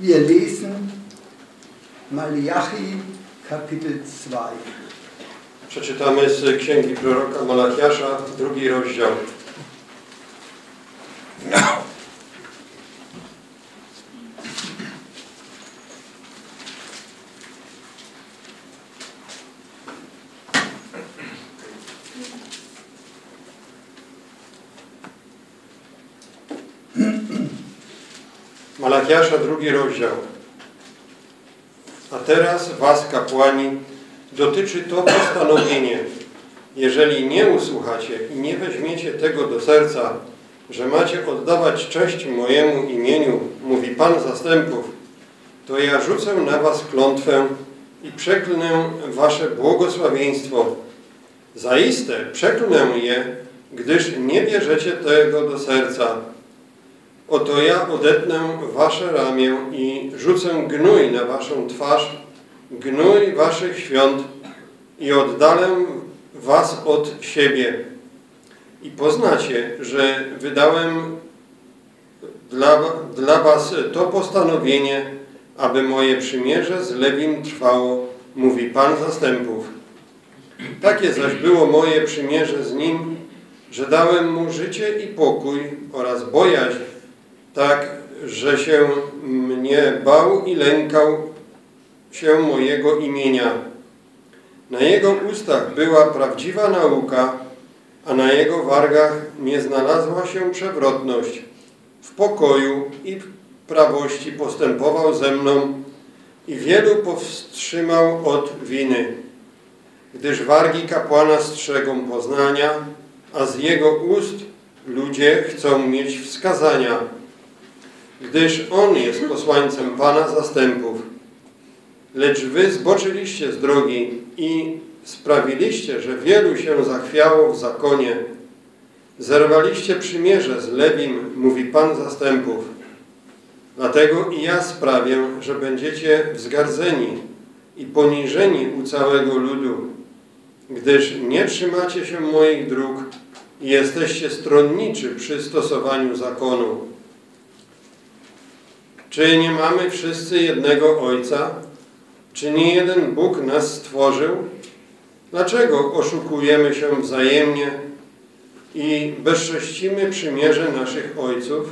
Wir lesen Malachi, Kapitel 2. Przeczytamy z księgi proroka Malachiasza, 2 rozdział. Malachiasza, 2 rozdział. A teraz was, kapłani, dotyczy to postanowienie. Jeżeli nie usłuchacie i nie weźmiecie tego do serca, że macie oddawać cześć mojemu imieniu, mówi Pan zastępów, to ja rzucę na was klątwę i przeklnę wasze błogosławieństwo. Zaiste przeklnę je, gdyż nie bierzecie tego do serca. Oto ja odetnę wasze ramię i rzucę gnój na waszą twarz, gnój waszych świąt i oddalę was od siebie. I poznacie, że wydałem dla was to postanowienie, aby moje przymierze z Lewim trwało, mówi Pan zastępów. Takie zaś było moje przymierze z nim, że dałem mu życie i pokój oraz bojaźń, tak, że się mnie bał i lękał się mojego imienia. Na jego ustach była prawdziwa nauka, a na jego wargach nie znalazła się przewrotność. W pokoju i w prawości postępował ze mną i wielu powstrzymał od winy. Gdyż wargi kapłana strzegą poznania, a z jego ust ludzie chcą mieć wskazania. Gdyż on jest posłańcem Pana zastępów. Lecz wy zboczyliście z drogi i sprawiliście, że wielu się zachwiało w zakonie. Zerwaliście przymierze z Lewim, mówi Pan zastępów. Dlatego i ja sprawię, że będziecie wzgardzeni i poniżeni u całego ludu, gdyż nie trzymacie się moich dróg i jesteście stronniczy przy stosowaniu zakonu. Czy nie mamy wszyscy jednego Ojca? Czy nie jeden Bóg nas stworzył? Dlaczego oszukujemy się wzajemnie i bezcześcimy przymierze naszych ojców?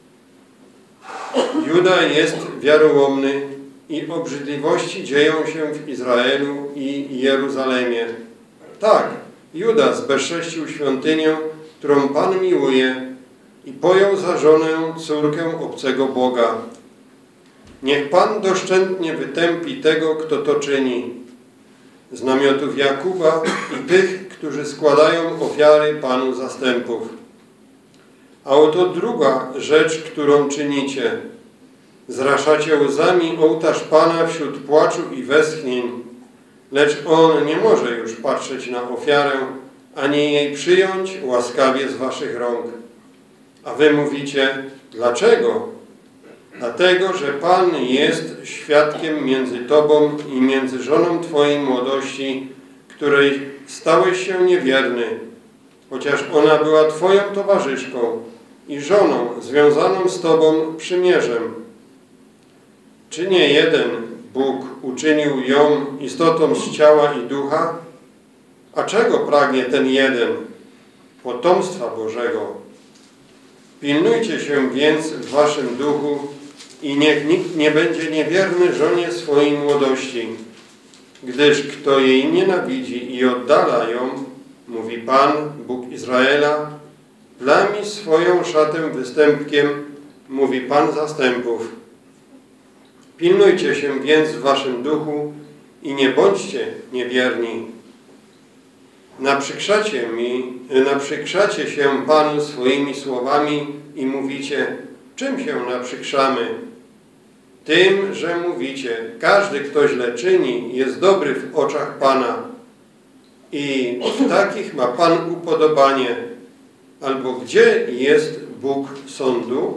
Juda jest wiarołomny i obrzydliwości dzieją się w Izraelu i Jeruzalemie. Tak, Juda zbezcześcił świątynię, którą Pan miłuje i pojął za żonę córkę obcego Boga. Niech Pan doszczętnie wytępi tego, kto to czyni, z namiotów Jakuba i tych, którzy składają ofiary Panu zastępów. A oto druga rzecz, którą czynicie. Zraszacie łzami ołtarz Pana wśród płaczu i westchnień, lecz On nie może już patrzeć na ofiarę, ani jej przyjąć łaskawie z waszych rąk. A wy mówicie, dlaczego? Dlatego, że Pan jest świadkiem między tobą i między żoną twojej młodości, której stałeś się niewierny, chociaż ona była twoją towarzyszką i żoną związaną z tobą przymierzem. Czy nie jeden Bóg uczynił ją istotą z ciała i ducha? A czego pragnie ten jeden? Potomstwa Bożego. Pilnujcie się więc w waszym duchu i niech nikt nie będzie niewierny żonie swojej młodości, gdyż kto jej nienawidzi i oddala ją, mówi Pan, Bóg Izraela, plami swoją szatę występkiem, mówi Pan zastępów. Pilnujcie się więc w waszym duchu i nie bądźcie niewierni. Naprzykrzacie się Panu swoimi słowami i mówicie, czym się naprzykrzamy? Tym, że mówicie, każdy, kto źle czyni, jest dobry w oczach Pana i w takich ma Pan upodobanie. Albo gdzie jest Bóg sądu?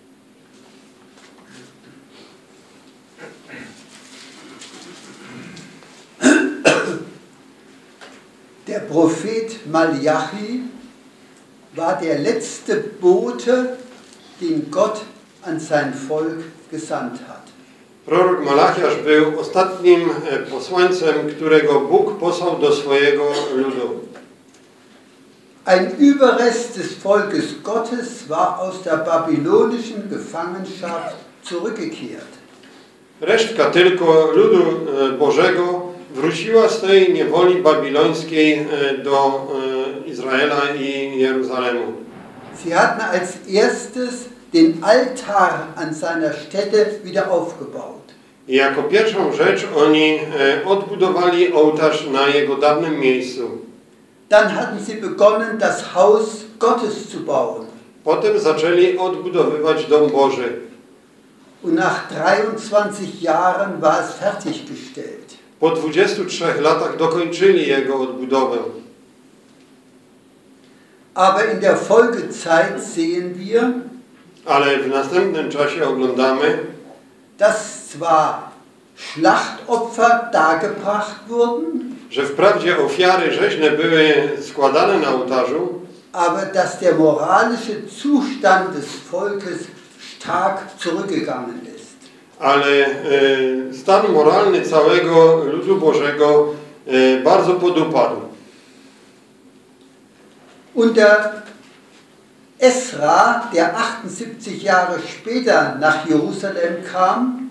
Der Prophet Malachi war der letzte Bote, den Gott an sein Volk gesandt hat. Prorok Malachiasz był ostatnim posłańcem, którego Bóg posłał do swojego ludu. Ein Überrest des Volkes Gottes war aus der babylonischen Gefangenschaft zurückgekehrt. Resztka tylko ludu Bożego wróciła z tej niewoli babilońskiej do Izraela i Jeruzalemu. Sie hatten als erstes den Altar an seiner Stätte wieder aufgebaut. I jako pierwszą rzecz oni odbudowali ołtarz na jego dawnym miejscu. Dann hatten sie begonnen, das Haus Gottes zu bauen. Potem zaczęli odbudowywać dom Boży. Und nach 23 Jahren war es fertiggestellt. Po 23 latach dokończyli jego odbudowę. Aber in der Folgezeit sehen wir, Ale w następnym czasie oglądamy, dass zwar Schlachtopfer dargebracht wurden, że wprawdzie ofiary rzeźne były składane na ołtarzu, aber dass der moralische Zustand des Volkes stark zurückgegangen ist. ale stan moralny całego ludu Bożego bardzo podupadł. Unter Esra, der 78 Jahre später nach Jerusalem kam,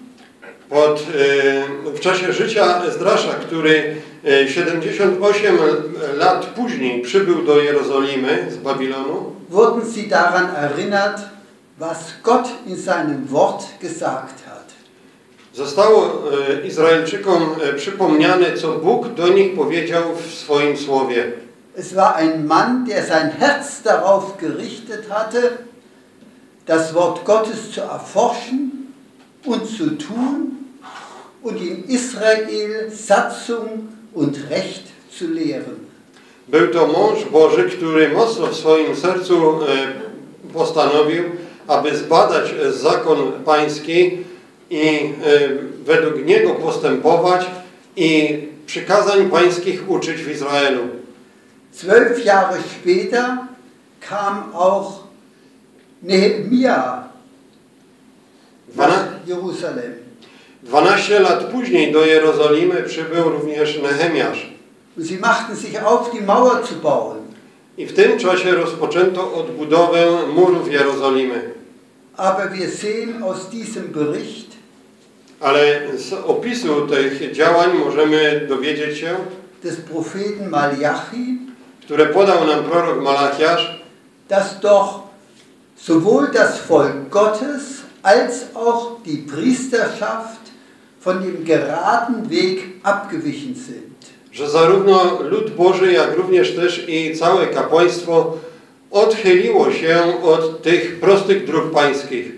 W czasie życia Ezdrasza, który 78 lat później przybył do Jerozolimy z Babilonu, wurden sie daran erinnert, was Gott in seinem Wort gesagt hat. zostało Izraelczykom przypomniane, co Bóg do nich powiedział w swoim słowie. Es war ein Mann, der sein Herz darauf gerichtet hatte, das Wort Gottes zu erforschen und zu tun und in Israel Satzung und Recht zu lehren. Był to mąż Boży, który mocno w swoim sercu postanowił, aby zbadać zakon pański i według niego postępować i przykazań pańskich uczyć w Izraelu. 12 Jahre später kam auch Nehemia nach Jerusalem. 12 lat później do Jerozolimy przybył również Nehemiasz. Und sie machten sich auf, die Mauer zu bauen. I w tym czasie rozpoczęto odbudowę murów Jerozolimy. Aber wir sehen aus diesem Bericht, Ale z opisu tych działań możemy dowiedzieć się, des Propheten Malachi, które podał nam prorok Malachiasz, dass doch sowohl das Volk Gottes als auch die Priesterschaft von dem geraden Weg abgewichen sind. że zarówno lud Boży, jak również też i całe kapłaństwo odchyliło się od tych prostych dróg pańskich.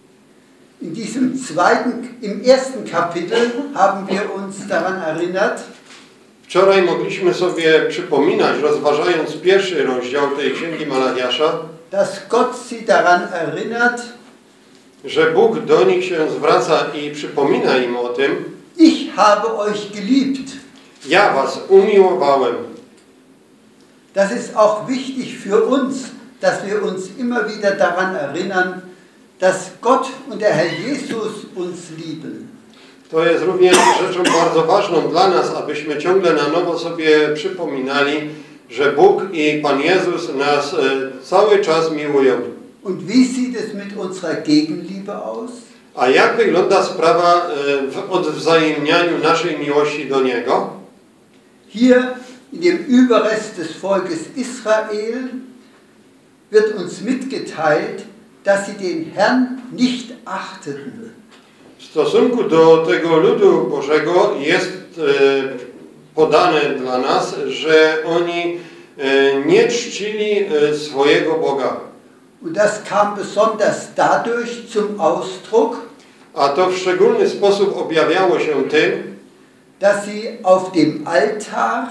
Im ersten Kapitel haben wir uns daran erinnert, Wczoraj mogliśmy sobie przypominać, rozważając pierwszy rozdział tej księgi Malachiasza, dass Gott sie daran erinnert, że Bóg do nich się zwraca i przypomina im o tym: ich habe euch geliebt. Ja was umiłowałem. Das ist auch wichtig für uns, dass wir uns immer wieder daran erinnern, dass Gott und der Herr Jesus uns lieben. To jest również rzeczą bardzo ważną dla nas, abyśmy ciągle na nowo sobie przypominali, że Bóg i Pan Jezus nas cały czas miłują. Und wie sieht es mit unserer Gegenliebe aus? A jak wygląda sprawa w odwzajemnianiu naszej miłości do Niego? Hier in dem Überrest des Volkes Israel wird uns mitgeteilt, dass sie den Herrn nicht achteten. W stosunku do tego ludu Bożego jest podane dla nas, że oni nie czcili swojego Boga. Und das kam besonders dadurch zum Ausdruck, A to w szczególny sposób objawiało się tym, dass sie auf dem Altar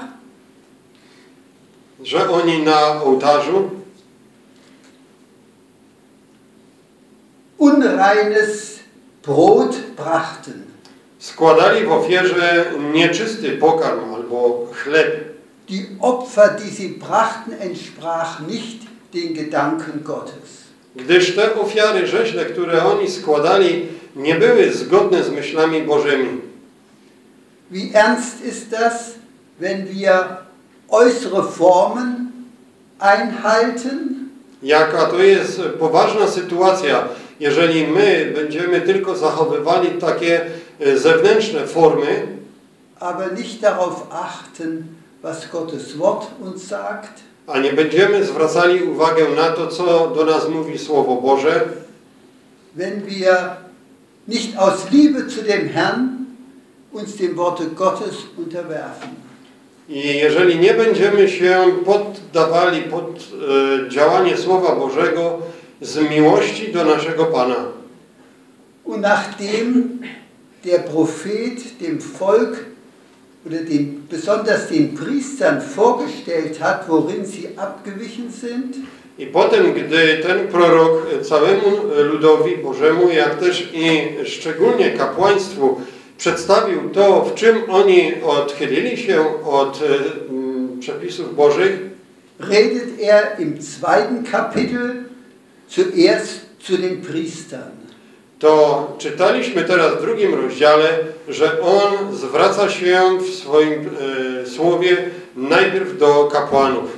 że oni na ołtarzu unreines Brot brachten. składali w ofierze nieczysty pokarm albo chleb. Die Opfer, die sie brachten, entsprach nicht den Gedanken Gottes. Gdyż te ofiary rzeźne, które oni składali, nie były zgodne z myślami Bożymi. Wie ernst ist das, wenn wir äußere Formen einhalten? Jaka to jest poważna sytuacja, jeżeli my będziemy tylko zachowywali takie zewnętrzne formy, aber nicht darauf achten, was Gottes Wort uns sagt? a nie będziemy zwracali uwagę na to, co do nas mówi Słowo Boże, wenn wir nicht aus Liebe zu dem Herrn uns dem Worte Gottes unterwerfen. i jeżeli nie będziemy się poddawali pod działanie Słowa Bożego z miłości do naszego Pana. Und nachdem der Prophet dem Volk oder besonders den Priestern vorgestellt hat, worin sie abgewichen sind, I potem, gdy ten prorok całemu ludowi Bożemu, jak też i szczególnie kapłaństwu przedstawił to, w czym oni odchylili się od przepisów Bożych, redet er im 2. Kapitel zuerst zu den Priestern. to czytaliśmy teraz w 2. rozdziale, że on zwraca się w swoim słowie najpierw do kapłanów.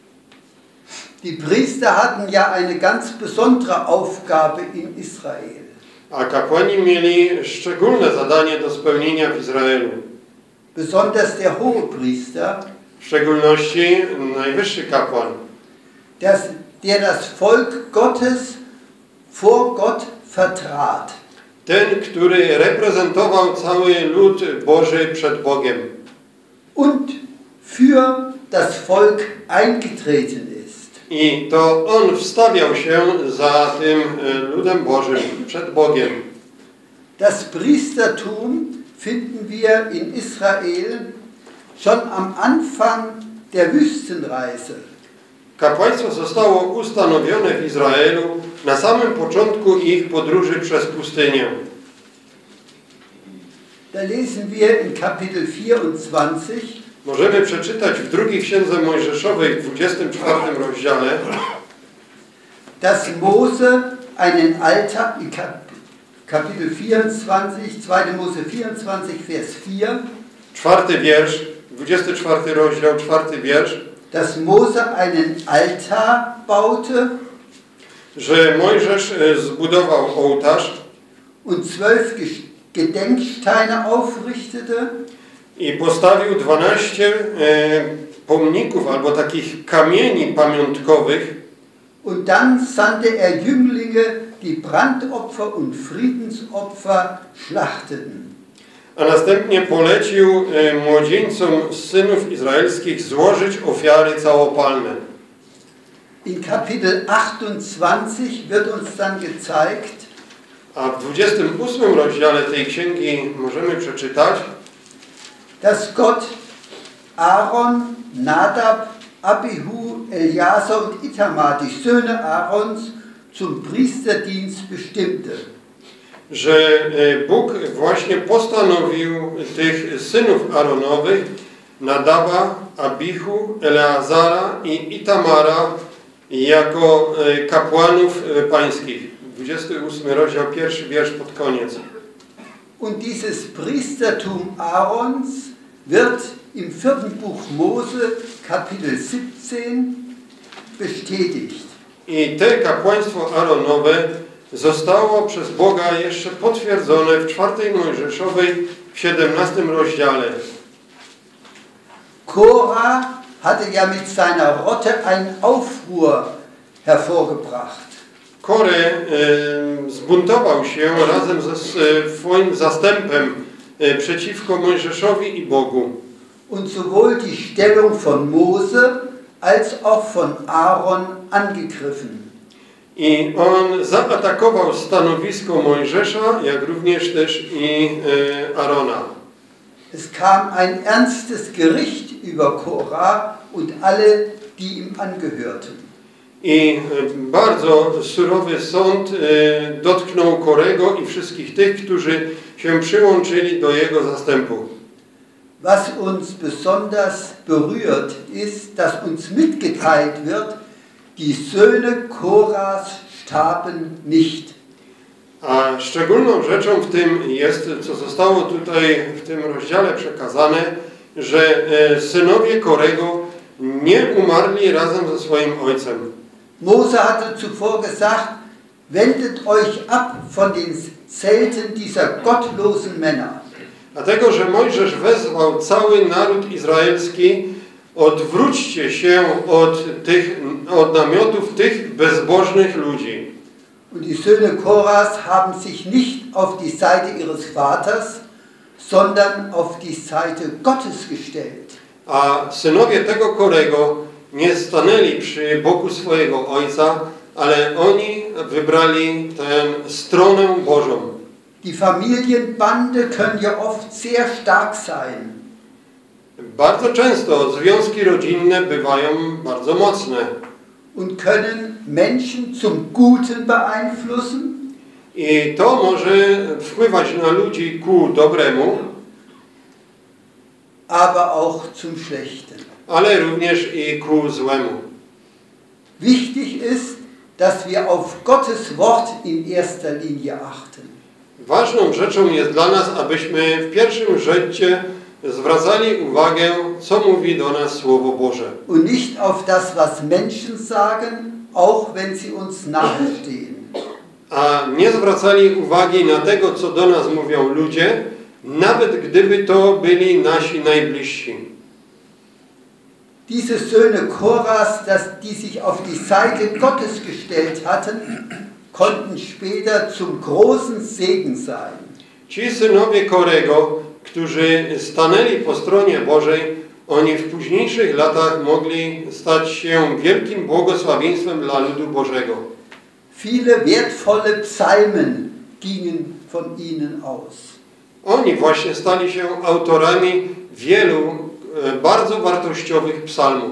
Die Priester hatten ja eine ganz besondere Aufgabe in Israel. A kapłani mieli szczególne zadanie do spełnienia w Izraelu. Besonders der Hohepriester, W szczególności najwyższy kapłan, der das Volk Gottes vor Gott vertrat. ten, który reprezentował cały lud Boży przed Bogiem Und für das Volk eingetreten ist. i to on wstawiał się za tym ludem Bożym przed Bogiem. Das Priestertum finden wir in Israel schon am Anfang der Wüstenreise. Kapłaństwo zostało ustanowione w Izraelu na samym początku ich podróży przez pustynię. Da lesen wir in Kapitel 24, Możemy przeczytać w 2. Księdze Mojżeszowej w 24. rozdziale, dass Mose einen Altar, in Kapitel 24, 2. Mose 24, Vers 4, 4. wiersz, 24. rozdział, 4. wiersz, dass Mose einen Altar baute że Mojżesz zbudował ołtarz und 12 Gedenksteine aufrichtete i postawił 12 pomników albo takich kamieni pamiątkowych. und dann sandte er Jünglinge, die Brandopfer und Friedensopfer schlachteten. A następnie polecił młodzieńcom z synów izraelskich złożyć ofiary całopalne. In Kapitel 28 wird uns dann gezeigt, A w 28 rozdziale tej księgi możemy przeczytać, dass Gott Aaron, Nadab, Abihu, Eleazar und Itamar, die Söhne Aarons, zum Priesterdienst bestimmte. że Bóg właśnie postanowił tych synów Aaronowych, Nadaba, Abihu, Eleazara i Itamara jako kapłanów pańskich. 28 rozdział, 1. wiersz pod koniec. Und dieses Priestertum Aarons wird im 4. Buch Mose, Kapitel 17, bestätigt. I te kapłaństwo Aaronowe zostało przez Boga jeszcze potwierdzone w 4. Mojżeszowej w 17 rozdziale. Korah hatte ja mit seiner Rotte einen Aufruhr hervorgebracht. Korę zbuntował się razem ze swoim zastępem przeciwko Mojżeszowi i Bogu. Und sowohl die Stellung von Mose als auch von Aaron angegriffen. I on zaatakował stanowisko Mojżesza, jak również też i Arona. Es kam ein ernstes Gericht über Korah und alle, die ihm angehörten. I bardzo surowy sąd dotknął Korego i wszystkich tych, którzy się przyłączyli do jego zastępu. Was uns besonders berührt ist, dass uns mitgeteilt wird, die Söhne Korahs starben nicht. A szczególną rzeczą w tym jest, co zostało tutaj w tym rozdziale przekazane, że synowie Korego nie umarli razem ze swoim ojcem. Mose hatte zuvor gesagt, wendet euch ab von den Zelten dieser gottlosen Männer. Dlatego, że Mojżesz wezwał cały naród izraelski, odwróćcie się od namiotów tych bezbożnych ludzi. Und die Söhne Korahs haben sich nicht auf die Seite ihres Vaters, sondern auf die Seite Gottes gestellt. A synowie tego Korego nie stanęli przy boku swojego ojca, ale oni wybrali tę stronę Bożą. Die Familienbande können ja oft sehr stark sein. Bardzo często związki rodzinne bywają bardzo mocne. Und können Menschen zum Guten beeinflussen. I to może wpływać na ludzi ku dobremu, aber auch zum Schlechten. Ale również i ku złemu. Wichtig ist, dass wir auf Gottes Wort in erster Linie achten. Ważną rzeczą jest dla nas, abyśmy w pierwszym rzędzie zwracali uwagę, co mówi do nas Słowo Boże. Und nicht auf das, was Menschen sagen, auch wenn sie uns nahestehen. A nie zwracali uwagi na tego, co do nas mówią ludzie, nawet gdyby to byli nasi najbliżsi. Diese Söhne Korahs, die sich auf die Seite Gottes gestellt hatten, konnten später zum großen Segen sein. Ci synowie Korego, którzy stanęli po stronie Bożej, oni w późniejszych latach mogli stać się wielkim błogosławieństwem dla ludu Bożego. Viele wertvolle Psalmen gingen von ihnen aus. Oni właśnie stali się autorami wielu bardzo wartościowych psalmów.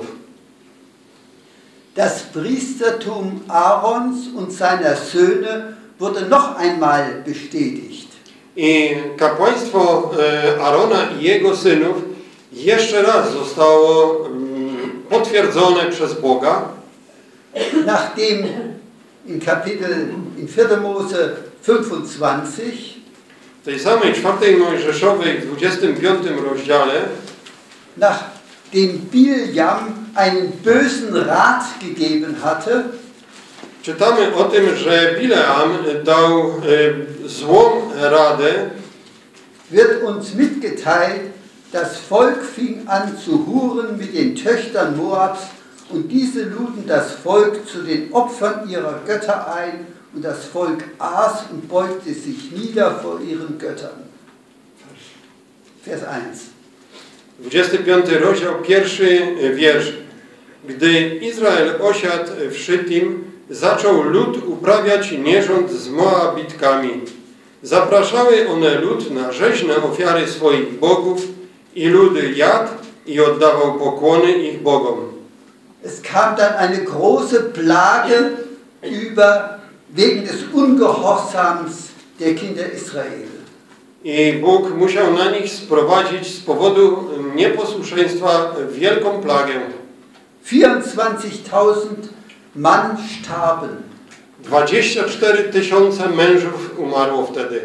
Das Priestertum Aarons und seiner Söhne wurde noch einmal bestätigt. I kapłaństwo Arona i jego synów jeszcze raz zostało potwierdzone przez Boga. Nachdem in 4. Mose 25 w tej samej 4 Mojżeszowej w 25 rozdziale nachdem Biljam einen bösen Rat gegeben hatte, czytamy o tym, że Bileam dał złą radę. Wird uns mitgeteilt, das Volk fing an zu huren mit den Töchtern Moabs, und diese luden das Volk zu den Opfern ihrer Götter ein, und das Volk aß und beugte sich nieder vor ihren Göttern. Vers 1. 25 rozdział, pierwszy wiersz. Gdy Izrael osiadł w Szytim, zaczął lud uprawiać nierząd z Moabitkami. Zapraszały one lud na rzeźne ofiary swoich bogów i lud jadł i oddawał pokłony ich bogom. Es kam dann eine große Plage wegen des Ungehorsams der Kinder Israel. I Bóg musiał na nich sprowadzić z powodu nieposłuszeństwa wielką plagę. 24.000 Mann starben. 24 000 mężów umarło wtedy.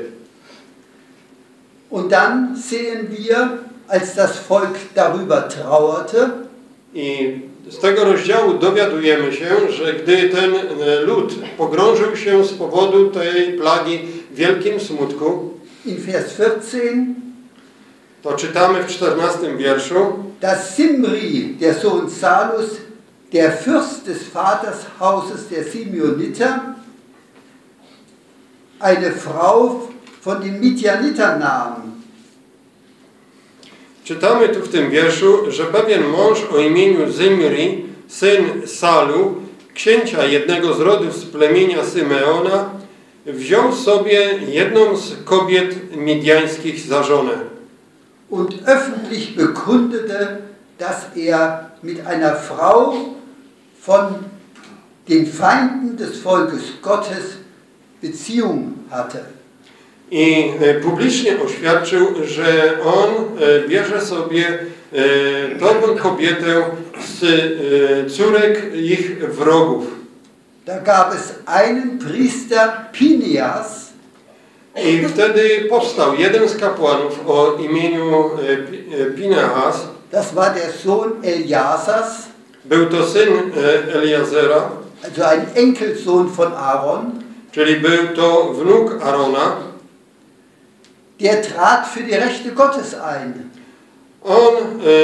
Und dann sehen wir, als das Volk darüber trauerte, i z tego rozdziału dowiadujemy się, że gdy ten lud pogrążył się z powodu tej plagi w wielkim smutku, in Vers 14, to czytamy w 14 wierszu, dass Simri, der Sohn Salus, der Fürst des Vatershauses der Simeoniter, eine Frau von den Midianitern nahm. Czytamy tu w tym wierszu, że pewien mąż o imieniu Zimri, syn Salu, księcia jednego z rodów z plemienia Symeona, wziął sobie jedną z kobiet midiańskich za żonę. Und öffentlich bekundete, dass er mit einer Frau von den Feinden des Volkes Gottes Beziehung hatte. I publicznie oświadczył, że on bierze sobie tą kobietę z córek ich wrogów. Da gab es einen Priester, Pineas, I wtedy powstał jeden z kapłanów o imieniu Pinehas. Das war der Sohn Eleazars. Był to syn Eliazera, Also ein Enkelsohn von Aaron. czyli był to wnuk Arona. Der trat für die Rechte Gottes ein. On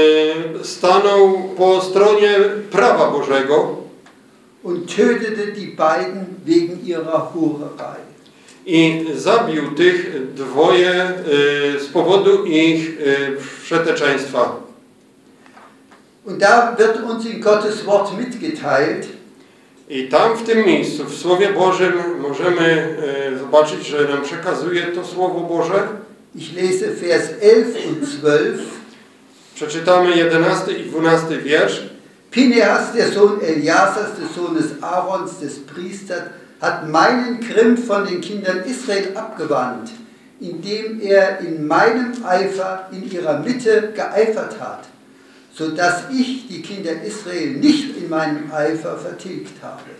stanął po stronie prawa Bożego Und tötete die beiden wegen ihrer Hurerei. i zabił tych dwoje z powodu ich wszeteczeństwa. Und da wird uns in Gottes Wort mitgeteilt, I tam w tym miejscu, w Słowie Bożym możemy zobaczyć, że nam przekazuje to Słowo Boże. ich lese Vers 11 und 12, Przeczytamy 11 i 12 wiersz. Pinehas, der Sohn Eleazars, des Sohnes Aarons, des Priesters, hat meinen Grimm von den Kindern Israel abgewandt, indem er in meinem Eifer in ihrer Mitte geeifert hat, so dass ich die Kinder Israel nicht in meinem Eifer vertilgt habe.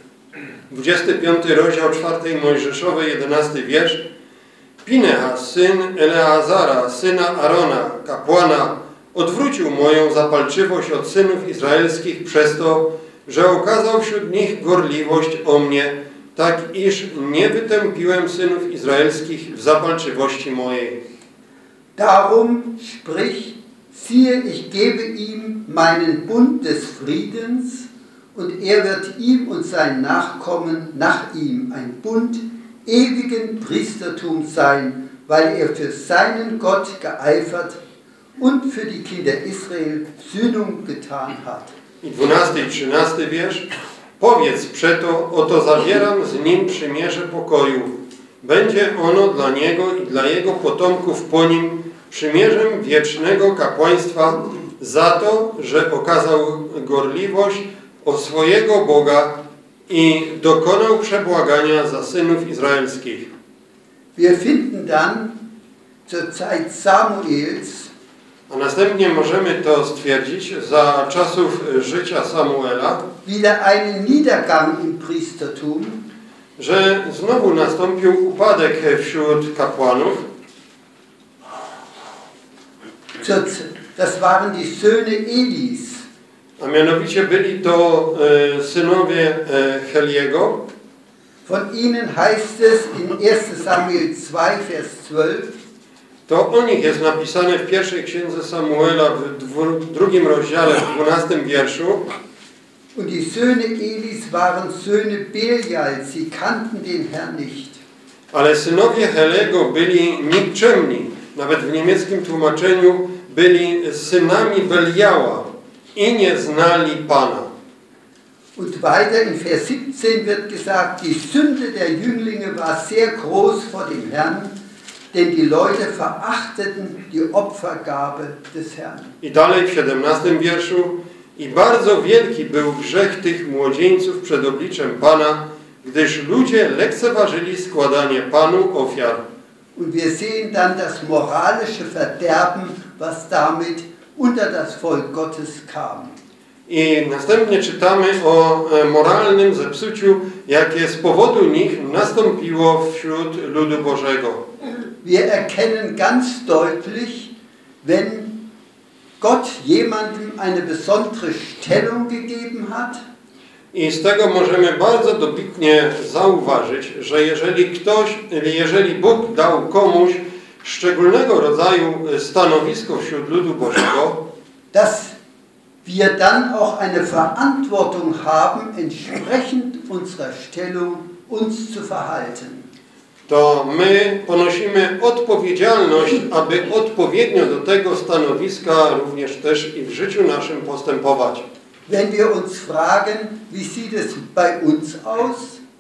25 rozdział 4 Mojżeszowej, 11 wiersz. Pinehas, syn Eleazara, syna Arona, kapłana, odwrócił moją zapalczywość od synów izraelskich przez to, że okazał wśród nich gorliwość o mnie, tak iż nie wytępiłem synów izraelskich w zapalczywości mojej. Darum sprich, siehe, ich gebe ihm meinen Bund des Friedens, und er wird ihm und seinen Nachkommen nach ihm ein Bund ewigen Priestertums sein, weil er für seinen Gott geeifert und für die Kinder Israel Sühnung getan hat. I 12 i 13 wiersz. Powiedz przeto, oto zawieram z nim przymierze pokoju. Będzie ono dla niego i dla jego potomków po nim przymierzem wiecznego kapłaństwa za to, że okazał gorliwość o swojego Boga i dokonał przebłagania za synów izraelskich. Wir finden dann zur Zeit Samuels, A następnie możemy to stwierdzić za czasów życia Samuela, wieder einen Niedergang im Priestertum, że znowu nastąpił upadek wśród kapłanów. Das waren die Söhne Elis. A mianowicie byli to synowie Heliego. Von ihnen heißt es in 1 Samuel 2, Vers 12, To o nich jest napisane w pierwszej księdze Samuela w drugim rozdziale, w 12 wierszu. und die Söhne Elis waren Söhne Belials, sie kannten den Herrn nicht. Ale synowie Helego byli nikczemni. Nawet w niemieckim tłumaczeniu byli synami Beliała i nie znali Pana. Und weiter in Vers 17 wird gesagt, die Sünde der Jünglinge war sehr groß vor dem Herrn, denn die Leute verachteten die Opfergabe des Herrn. I dalej w 17 wierszu. I bardzo wielki był grzech tych młodzieńców przed obliczem Pana, gdyż ludzie lekceważyli składanie Panu ofiar. Und wir sehen dann das moralische Verderben, was damit unter das Volk Gottes kam. I następnie czytamy o moralnym zepsuciu, jakie z powodu nich nastąpiło wśród ludu Bożego. Wir erkennen ganz deutlich, wenn Gott jemandem eine besondere Stellung gegeben hat, I z tego możemy bardzo dobitnie zauważyć, że jeżeli Bóg dał komuś szczególnego rodzaju stanowisko wśród ludu Bożego, dass wir dann auch eine Verantwortung haben, entsprechend unserer Stellung uns zu verhalten. to my ponosimy odpowiedzialność, aby odpowiednio do tego stanowiska również też i w życiu naszym postępować. Wenn wir uns fragen, wie sieht es bei uns aus?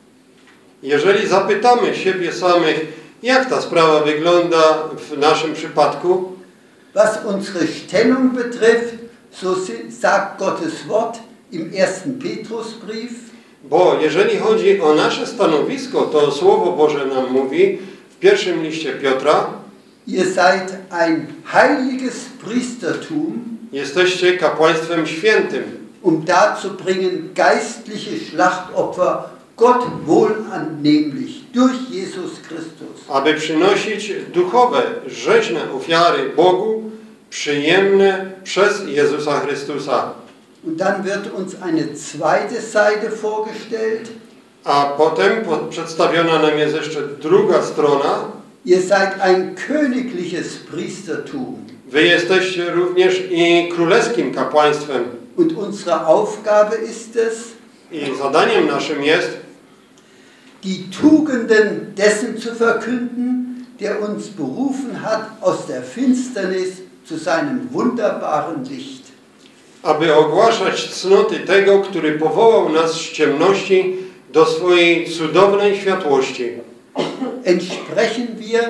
Jeżeli zapytamy siebie samych, jak ta sprawa wygląda w naszym przypadku, Was unsere Stellung betrifft, so sagt Gottes Wort im 1. Petrusbrief, bo jeżeli chodzi o nasze stanowisko, to Słowo Boże nam mówi w pierwszym liście Piotra: ihr seid ein heiliges Priestertum, jesteście kapłaństwem świętym, darzubringen geistliche Schlachtopfer Gott wohlannehmlich durch Jesus Christus. aby przynosić duchowe, rzeźne ofiary Bogu, przyjemne przez Jezusa Chrystusa. Und dann wird uns eine zweite Seite vorgestellt. A potem przedstawiona nam jest jeszcze druga strona. Ihr seid ein königliches Priestertum. Wy jesteście również i królewskim kapłaństwem. Und unsere Aufgabe ist es, I zadaniem naszym jest die Tugenden dessen zu verkünden, der uns berufen hat aus der Finsternis zu seinem wunderbaren Licht. aby ogłaszać cnoty tego, który powołał nas z ciemności do swojej cudownej światłości. Entsprechen wir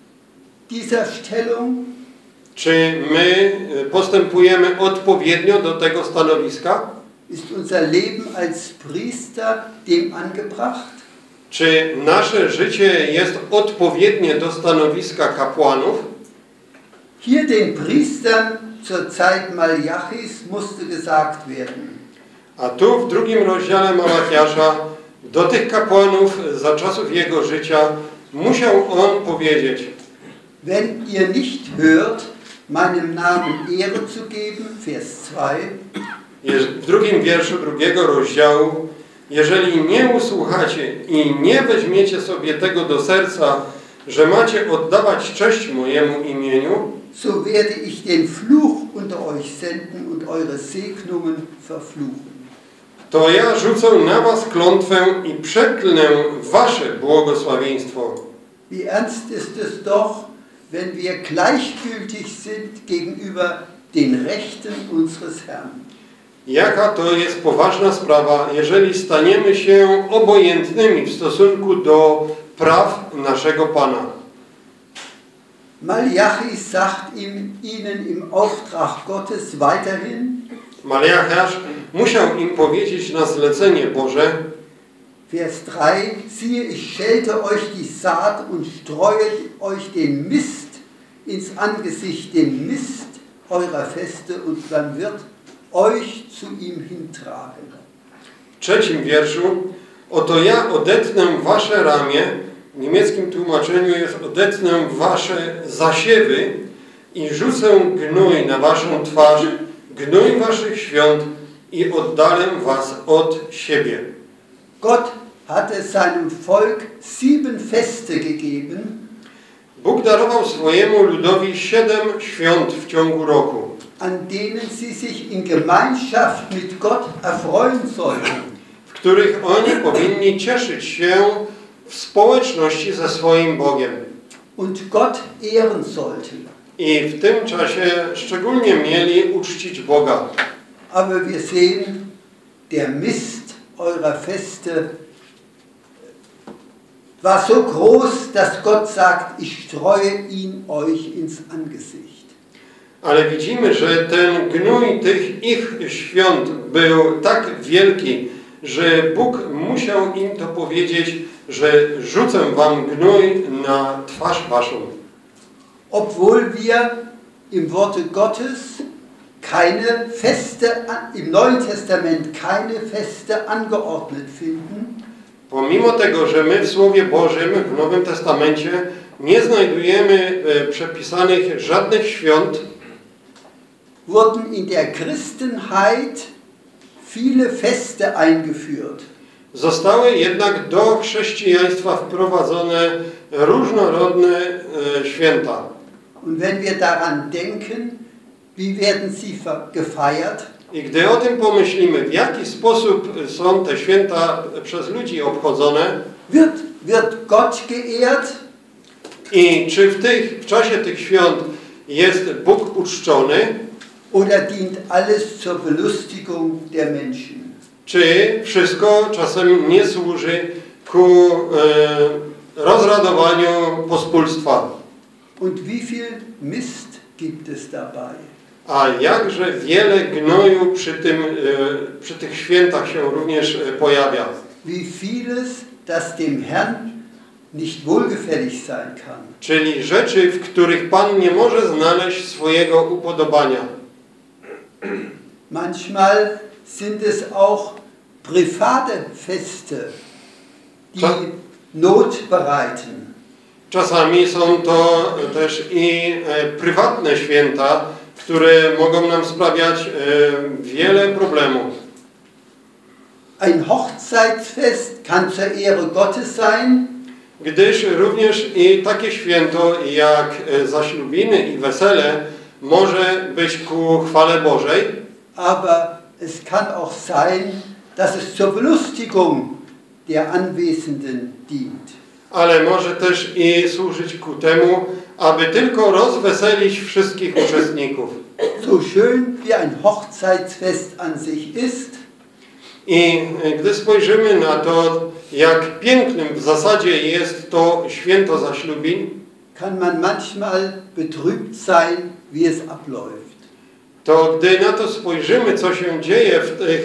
dieser Stellung? Czy my postępujemy odpowiednio do tego stanowiska? Ist unser Leben als Priester dem angebracht? Czy nasze życie jest odpowiednie do stanowiska kapłanów? Hier den Priestern zur Zeit Malachis musste gesagt werden. A tu w drugim rozdziale Malachiasza do tych kapłanów za czasów jego życia musiał on powiedzieć: Wenn ihr nicht hört, meinem Namen Ehre zu geben, Vers 2, w drugim wierszu drugiego rozdziału, jeżeli nie usłuchacie i nie weźmiecie sobie tego do serca, że macie oddawać cześć mojemu imieniu, so werde ich den Fluch unter euch senden und eure Segnungen verfluchen. to ja rzucę na was klątwę i przeklnę wasze błogosławieństwo. Wie ernst ist es doch, wenn wir gleichgültig sind gegenüber den Rechten unseres Herrn. Jaka to jest poważna sprawa, jeżeli staniemy się obojętnymi w stosunku do praw naszego Pana. Malachi sagt ihnen im Auftrag Gottes weiterhin, Malachiasz musiał im powiedzieć na zlecenie Boże, Vers 3, siehe, ich schelte euch die Saat und streue euch den Mist ins Angesicht, den Mist eurer Feste, und man wird euch zu ihm hintragen. w trzecim wierszu: oto ja odetnę wasze ramię, w niemieckim tłumaczeniu jest odetnę wasze zasiewy i rzucę gnój na waszą twarz, gnój waszych świąt i oddalę was od siebie. Gott hatte seinem Volk 7 Feste gegeben. Bóg darował swojemu ludowi 7 świąt w ciągu roku, an denen sie sich in Gemeinschaft mit Gott erfreuen sollten. w których oni powinni cieszyć się w społeczności ze swoim Bogiem. Und Gott ehren sollten. I w tym czasie szczególnie mieli uczcić Boga. Aber wir sehen, der Mist eurer Feste war so groß, dass Gott sagt, ich streue ihn euch ins Angesicht. Ale widzimy, że ten gnój tych ich świąt był tak wielki, że Bóg musiał im to powiedzieć, że rzucę wam gnój na twarz waszą. Obwohl wir im Worte Gottes keine Feste, im Neuen Testament keine Feste angeordnet finden, Pomimo tego, że my w Słowie Bożym w Nowym Testamencie nie znajdujemy przepisanych żadnych świąt, wurden in der Christenheit viele Feste eingeführt. zostały jednak do chrześcijaństwa wprowadzone różnorodne święta. Und wenn wir daran denken, wie werden sie gefeiert? I gdy o tym pomyślimy, w jaki sposób są te święta przez ludzi obchodzone, Wird Gott geehrt? i czy w czasie tych świąt jest Bóg uczczony, Oder dient alles zur Belustigung der Menschen? czy wszystko czasem nie służy ku rozradowaniu pospólstwa? Und wie viel Mist gibt es dabei? A jakże wiele gnoju przy tych świętach się również pojawia. Wie vieles, das dem Herrn nicht wohlgefällig sein kann. Czyli rzeczy, w których Pan nie może znaleźć swojego upodobania. Manchmal sind es auch private Feste, die Not bereiten. Czasami są to też i prywatne święta, które mogą nam sprawiać wiele problemów. Ein Hochzeitsfest kann zur Ehre Gottes sein, Gdyż również i takie święto jak zaślubiny i wesele może być ku chwale Bożej, aber es kann auch sein, dass es zur Belustigung der Anwesenden dient. ale może też i służyć ku temu, aby tylko rozweselić wszystkich uczestników. So schön wie ein Hochzeitsfest an sich ist, I gdy spojrzymy na to, jak pięknym w zasadzie jest to święto zaślubin, kann man manchmal betrübt sein, wie es abläuft. to gdy na to spojrzymy, co się dzieje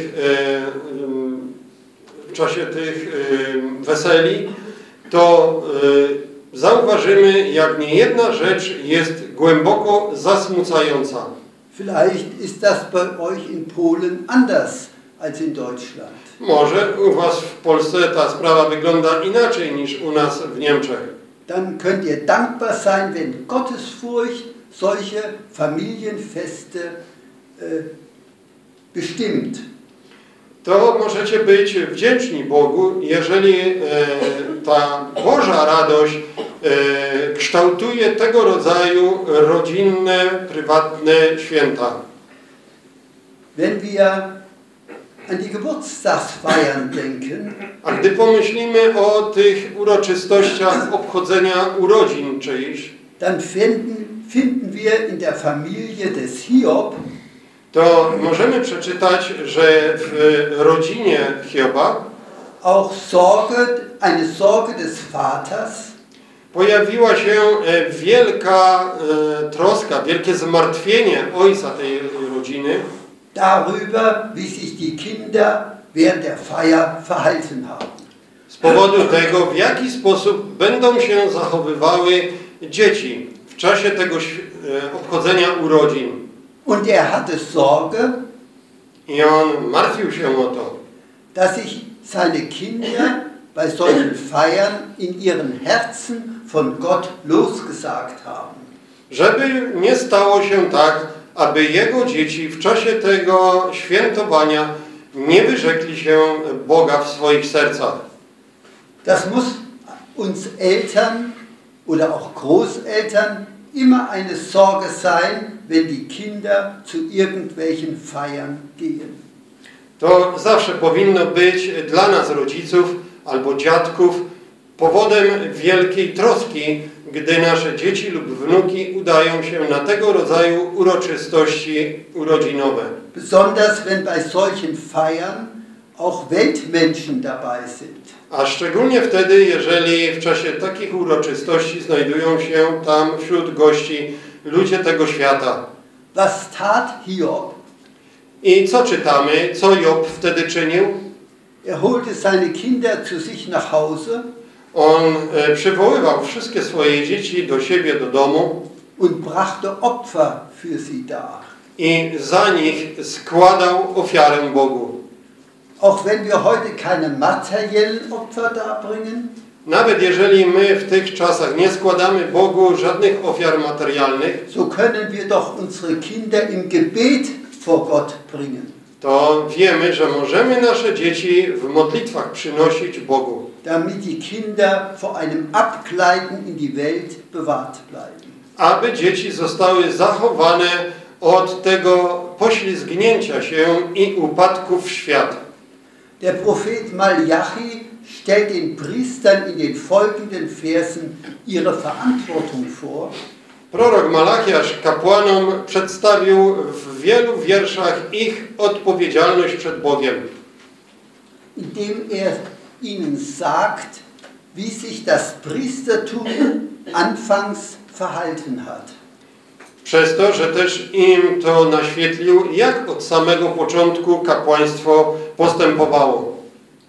w czasie tych weseli, to zauważymy, jak niejedna rzecz jest głęboko zasmucająca. Vielleicht ist das bei euch in Polen anders als in Deutschland. Może u was w Polsce ta sprawa wygląda inaczej niż u nas w Niemczech. Dann könnt ihr dankbar sein, wenn Gottesfurcht solche Familienfeste bestimmt. To możecie być wdzięczni Bogu, jeżeli ta Boża radość kształtuje tego rodzaju rodzinne, prywatne święta. Wenn wir an die Geburtstagsfeiern denken, A gdy pomyślimy o tych uroczystościach obchodzenia urodzin czyichś, dann finden wir in der Familie des Hiob to możemy przeczytać, że w rodzinie Hioba auch eine Sorge des Vaters, pojawiła się wielka troska, wielkie zmartwienie ojca tej rodziny darüber, wie sich die Kinder während der Feier verhalten haben. z powodu tego, w jaki sposób będą się zachowywały dzieci w czasie tego obchodzenia urodzin. Und er hatte Sorge, I on martwił się o to, dass sich seine Kinder bei solchen Feiern in ihren Herzen von Gott losgesagt haben. żeby nie stało się tak, aby jego dzieci w czasie tego świętowania nie wyrzekli się Boga w swoich sercach. Das muss uns Eltern oder auch Großeltern immer eine Sorge sein, wenn die Kinder zu irgendwelchen Feiern gehen. To zawsze powinno być dla nas rodziców albo dziadków powodem wielkiej troski, gdy nasze dzieci lub wnuki udają się na tego rodzaju uroczystości urodzinowe. Besonders wenn bei solchen Feiern auch Weltmenschen dabei sind. A szczególnie wtedy, jeżeli w czasie takich uroczystości znajdują się tam wśród gości ludzie tego świata. Was tat Hiob? I co czytamy? Co Job wtedy czynił? Er holte seine Kinder zu sich nach Hause On przywoływał wszystkie swoje dzieci do siebie, do domu und brachte Opfer für sie dar. i za nich składał ofiarę Bogu. Auch wenn wir heute keine materiellen Opfer darbringen, Nawet jeżeli my w tych czasach nie składamy Bogu żadnych ofiar materialnych, so können wir doch unsere Kinder im Gebet vor Gott bringen. to wiemy, że możemy nasze dzieci w modlitwach przynosić Bogu, Damit die Kinder vor einem Abgleiten in die Welt bewahrt bleiben. aby dzieci zostały zachowane od tego poślizgnięcia się i upadku w świat. Der Prophet Malachi stellt den Priestern in den folgenden Versen ihre Verantwortung vor. Prorok Malachiasz kapłanom przedstawił w wielu wierszach ich odpowiedzialność przed Bogiem, Indem er ihnen sagt, wie sich das Priestertum anfangs verhalten hat. przez to, że też im to naświetlił, jak od samego początku kapłaństwo postępowało.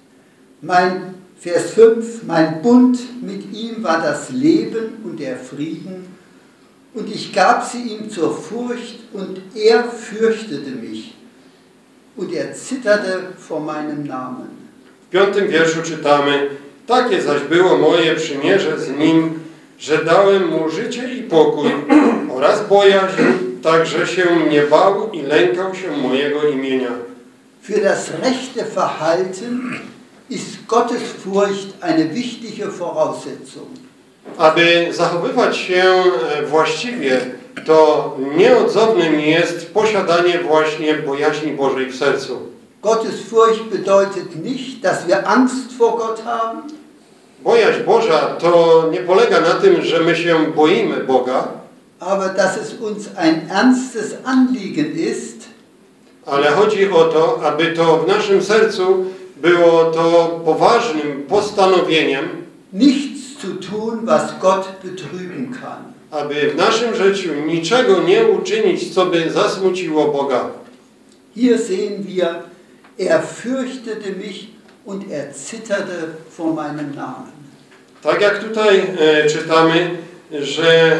Vers 5, mein Bund mit ihm war das Leben und der Frieden, und ich gab sie ihm zur Furcht, und er fürchtete mich, und er zitterte vor meinem Namen. W 5. wierszu czytamy: takie zaś było moje przymierze z nim, że dałem mu życie i pokój oraz bojaźń, tak że się nie bał i lękał się mojego imienia. Für das rechte Verhalten ist Gottesfurcht eine wichtige Voraussetzung. Aby zachowywać się właściwie, to nieodzownym jest posiadanie właśnie bojaźni Bożej w sercu. Gottesfurcht bedeutet nicht, dass wir Angst vor Gott haben. Bojaźń Boża to nie polega na tym, że my się boimy Boga, aber dass es uns ein ernstes Anliegen ist, ale chodzi o to, aby to w naszym sercu było to poważnym postanowieniem, nichts zu tun, was Gott betrüben kann. Aby w naszym życiu niczego nie uczynić, co by zasmuciło Boga. Hier sehen wir, er fürchtete mich und er zitterte vor meinem Namen. Tak jak tutaj czytamy, że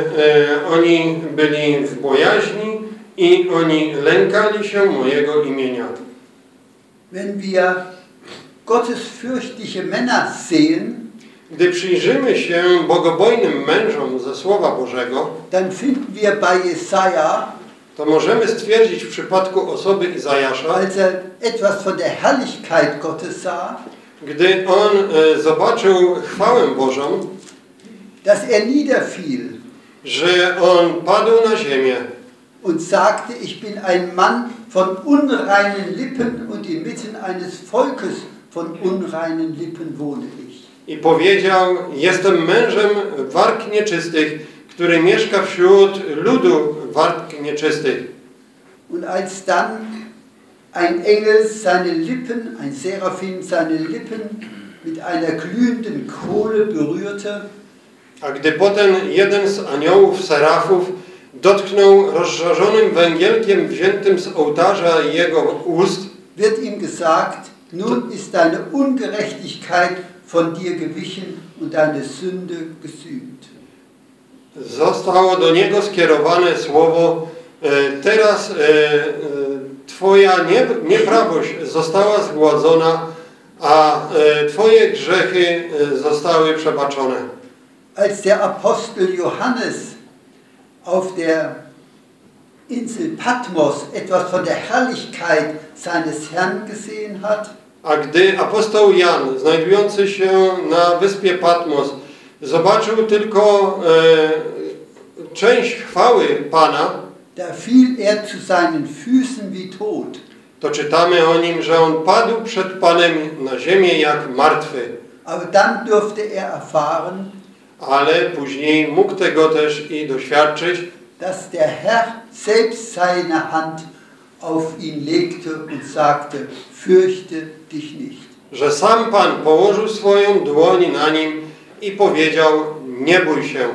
oni byli w bojaźni i oni lękali się mojego imienia. Wenn wir gottesfürchtige Männer sehen, gdy przyjrzymy się bogobojnym mężom ze Słowa Bożego, dann finden wir bei Jesaja, to możemy stwierdzić w przypadku osoby Izajasza, als er etwas von der Herrlichkeit Gottes sah, gdy on zobaczył chwałę Bożą, dass er niederfiel, że on padł na ziemię und sagte, ich bin ein Mann von unreinen Lippen und inmitten eines Volkes von unreinen Lippen wohne ich. I powiedział, jestem mężem warg nieczystych, który mieszka wśród ludu warg nieczystych. Und als dann ein Engel seine Lippen, ein Seraphim seine Lippen mit einer glühenden Kohle berührte, a gdy potem jeden z aniołów, serafów, dotknął rozżarzonym węgielkiem wziętym z ołtarza jego ust, wird ihm gesagt, nun ist deine Ungerechtigkeit von dir gewichen und deine Sünde gesühnt. Zostało do niego skierowane słowo, teraz twoja nieprawość została zgładzona, a twoje grzechy zostały przebaczone. Als der Apostel Johannes auf der Insel Patmos etwas von der Herrlichkeit seines Herrn gesehen hat, a gdy apostoł Jan, znajdujący się na wyspie Patmos, zobaczył tylko część chwały Pana, da fiel er zu seinen Füßen wie tot. to czytamy o nim, że on padł przed Panem na ziemię jak martwy. Aber dann durfte er erfahren, ale później mógł tego też i doświadczyć, dass der Herr selbst seine Hand auf ihn legte und sagte, fürchte dich nicht. że sam Pan położył swoją dłoń na nim i powiedział, nie bój się.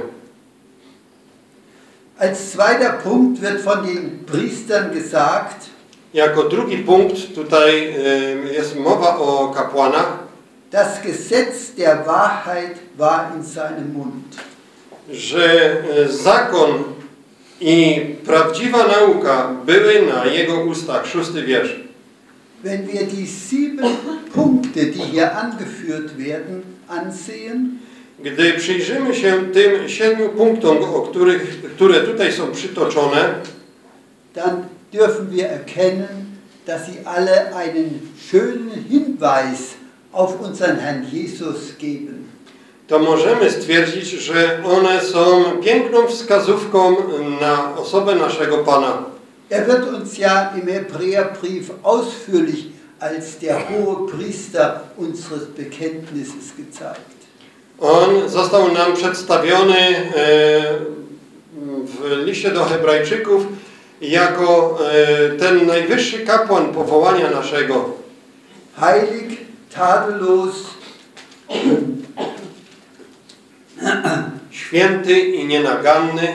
Als zweiter Punkt wird von den Priestern gesagt, jako drugi punkt tutaj jest mowa o kapłanach, das Gesetz der Wahrheit war in seinem Mund. że zakon i prawdziwa nauka były na jego ustach. 6. wiersz. Wenn wir die 7 Punkte, die hier angeführt werden, ansehen, gdy przyjrzymy się tym 7 punktom, które tutaj są przytoczone, dann dürfen wir erkennen, dass sie alle einen schönen Hinweis auf unseren Herrn Jesus geben. to możemy stwierdzić, że one są piękną wskazówką na osobę naszego Pana. Er wird uns ja im Hebräerbrief ausführlich als der hohe Priester unseres Bekenntnisses gezeigt. On został nam przedstawiony w liście do Hebrajczyków jako ten najwyższy kapłan powołania naszego. Heilig, tadellos, święty i nienaganny.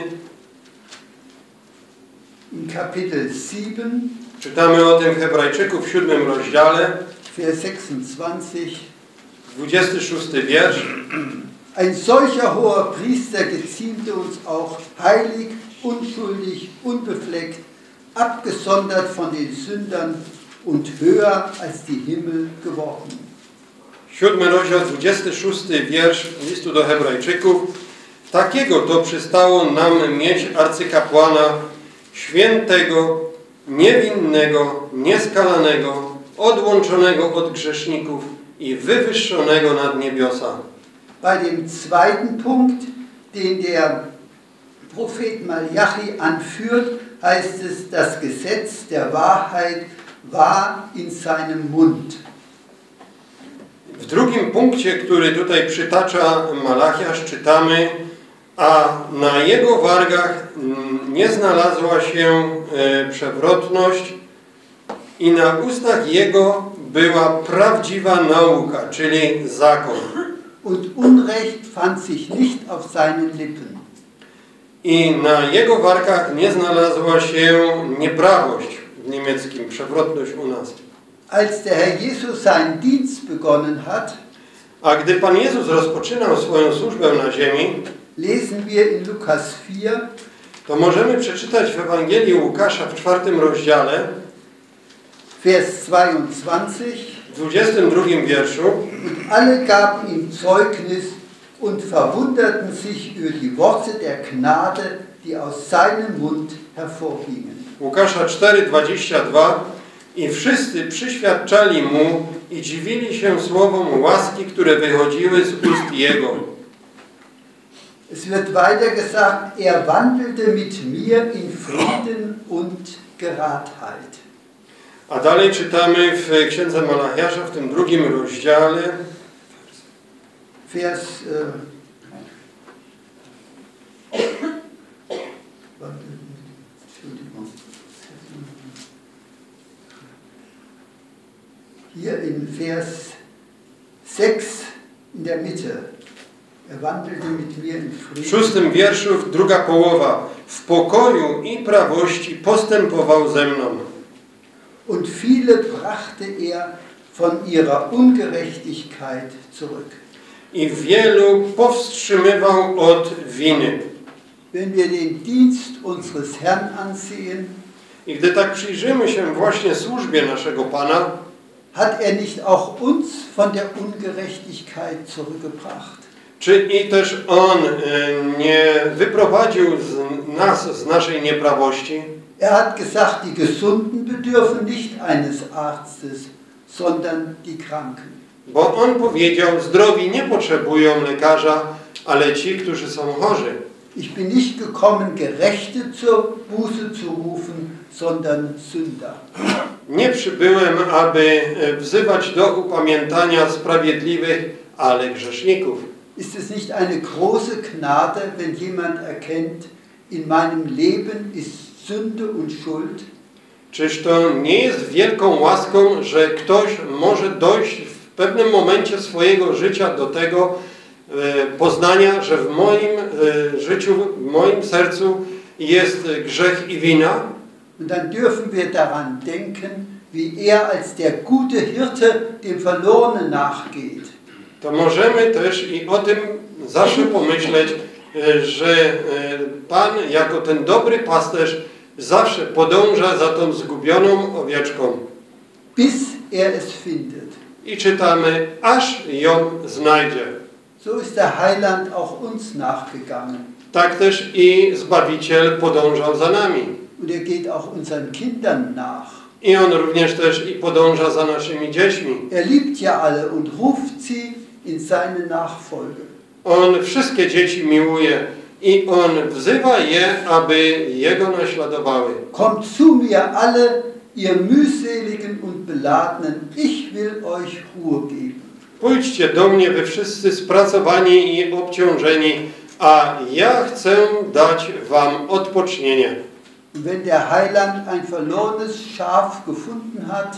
in Kapitel 7, Czytamy o tym w Hebrajczyków w 7 rozdziale, Vers 26. 26 wiersz. Ein solcher hoher Priester geziemte uns auch heilig, unschuldig, unbefleckt, abgesondert von den Sündern und höher als die Himmel geworden. 7 rozdział, 26 wiersz listu do Hebrajczyków. Takiego to przystało nam mieć arcykapłana, świętego, niewinnego, nieskalanego, odłączonego od grzeszników i wywyższonego nad niebiosa. Bei dem zweiten Punkt, den der Prophet Malachi anführt, heißt es, das Gesetz der Wahrheit war in seinem Mund. W drugim punkcie, który tutaj przytacza Malachiasz, czytamy: a na jego wargach nie znalazła się przewrotność i na ustach jego była prawdziwa nauka, czyli zakon. Und Unrecht fand sich nicht auf seinen Lippen. I na jego wargach nie znalazła się nieprawość, w niemieckim przewrotność u nas. Als der Herr Jesus seinen Dienst begonnen hat, a gdy Pan Jezus rozpoczynał swoją służbę na ziemi, lesen wir in Lukas 4, to możemy przeczytać w Ewangelii Łukasza w 4 rozdziale, Vers 22, w 22 wierszu: und alle gaben ihm Zeugnis und verwunderten sich über die Worte der Gnade, die aus seinem Mund hervorgingen. Łukasza 4:22: i wszyscy przyświadczali mu i dziwili się słowom łaski, które wychodziły z ust jego. Es wird weiter gesagt, er wandelte mit mir in Frieden und Geradheit. A dalej czytamy w Księdze Malachiasza w tym 2 rozdziale, Vers hier in Vers 6 in der Mitte. Er wandelte mit mir in w Frieden. 6 wierszu, druga połowa: w pokoju i prawości postępował ze mną. Und viele brachte er von ihrer Ungerechtigkeit zurück. I wielu powstrzymywał od winy. Wenn wir den Dienst unseres Herrn ansehen, I gdy tak przyjrzymy się właśnie służbie naszego Pana, hat er nicht auch uns von der Ungerechtigkeit zurückgebracht? czy i też On nie wyprowadził nas z naszej nieprawości? Er hat gesagt, die Gesunden bedürfen nicht eines Arztes, sondern die Kranken. Bo On powiedział: zdrowi nie potrzebują lekarza, ale ci, którzy są chorzy. Ich bin nicht gekommen, Gerechte zur Buße zu rufen, sondern Sünder. Nie przybyłem, aby wzywać do upamiętania sprawiedliwych, ale grzeszników. Ist es nicht eine große Gnade, wenn jemand erkennt, in meinem Leben ist Sünde und Schuld? Czyż to nie jest wielką łaską, że ktoś może dojść w pewnym momencie swojego życia do tego poznania, że w moim życiu, w moim sercu jest grzech i wina? Und dann dürfen wir daran denken, wie er als der gute Hirte dem Verlorenen nachgeht. To możemy też i o tym zawsze pomyśleć, że Pan jako ten dobry pasterz zawsze podąża za tą zgubioną owieczką. Bis er es findet. I czytamy, aż ją znajdzie. So ist der Heiland auch uns nachgegangen. Tak też i Zbawiciel podążał za nami. Und er geht auch unseren Kindern nach. I On również też i podąża za naszymi dziećmi. Er liebt ja alle und ruft sie in seine Nachfolge. On wszystkie dzieci miłuje i On wzywa je, aby Jego naśladowały. Kommt zu mir alle, ihr mühseligen und beladenen, ich will euch Ruhe geben. Pójdźcie do mnie, wy wszyscy spracowani i obciążeni, a ja chcę dać wam odpocznienie. Und wenn der Heiland ein verlorenes Schaf gefunden hat,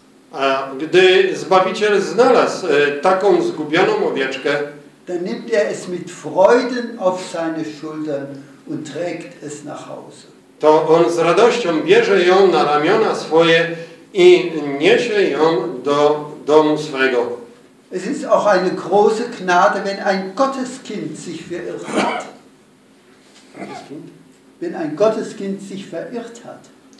A gdy Zbawiciel znalazł taką zgubioną owieczkę, dann nimmt er es mit Freuden auf seine Schultern und trägt es nach Hause. to On z radością bierze ją na ramiona swoje i niesie ją do domu swego. Es ist auch eine große Gnade, wenn ein Gotteskind sich verirrt hat. Wenn ein Gotteskind sich verirrt hat.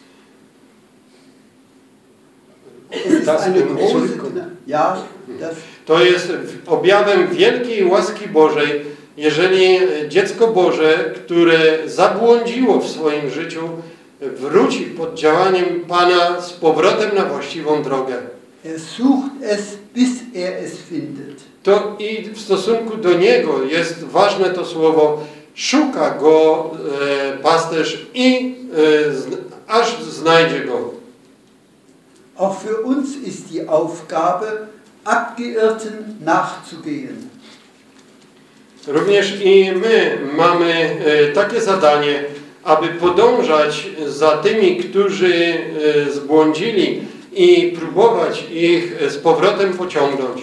Es ist eine große Gnade. Ja, das To jest objawem wielkiej łaski Bożej, jeżeli dziecko Boże, które zabłądziło w swoim życiu, wróci pod działaniem Pana z powrotem na właściwą drogę. Er sucht es, bis er es findet. To i w stosunku do Niego jest ważne to słowo, szuka Go pasterz i aż znajdzie Go. Auch für uns ist die Aufgabe, Abgeirrten nachzugehen. Również i my mamy takie zadanie, aby podążać za tymi, którzy zbłądzili i próbować ich z powrotem pociągnąć.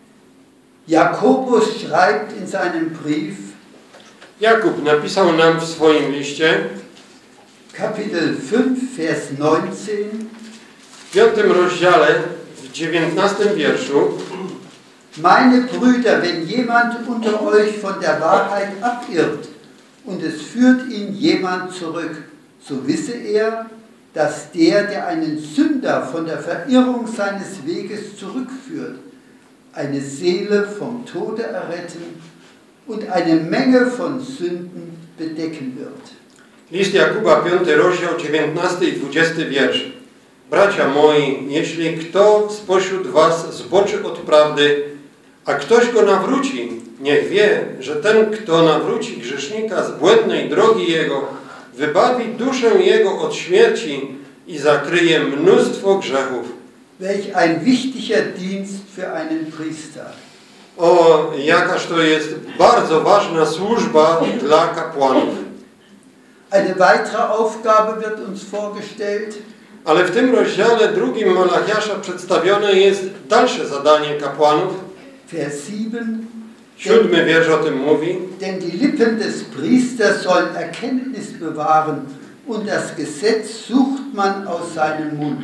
Jakobus schreibt in seinem Brief, Jakub napisał nam w swoim liście, Kapitel 5, Vers 19, w 5 rozdziale, w 19 wierszu: Meine Brüder, wenn jemand unter euch von der Wahrheit abirrt und es führt ihn jemand zurück, so wisse er, dass der einen Sünder von der Verirrung seines Weges zurückführt, eine Seele vom Tode erretten und eine Menge von Sünden bedecken wird. List Jakuba, 5 rozdział, 19 i 20 wiersz. Bracia moi, jeśli kto spośród was zboczy od prawdy, a ktoś go nawróci, niech wie, że ten, kto nawróci grzesznika z błędnej drogi jego, wybawi duszę jego od śmierci i zakryje mnóstwo grzechów. Welch ein wichtiger Dienst für einen Priester. O, jakaż to jest bardzo ważna służba dla kapłanów. Eine weitere Aufgabe wird uns vorgestellt. Ale w tym rozdziale drugim Malachiasza przedstawione jest dalsze zadanie kapłanów. Vers 7. 7 wiersz o tym mówi. Denn die Lippen des Priesters sollen Erkenntnis bewahren und das Gesetz sucht man aus seinem Mund.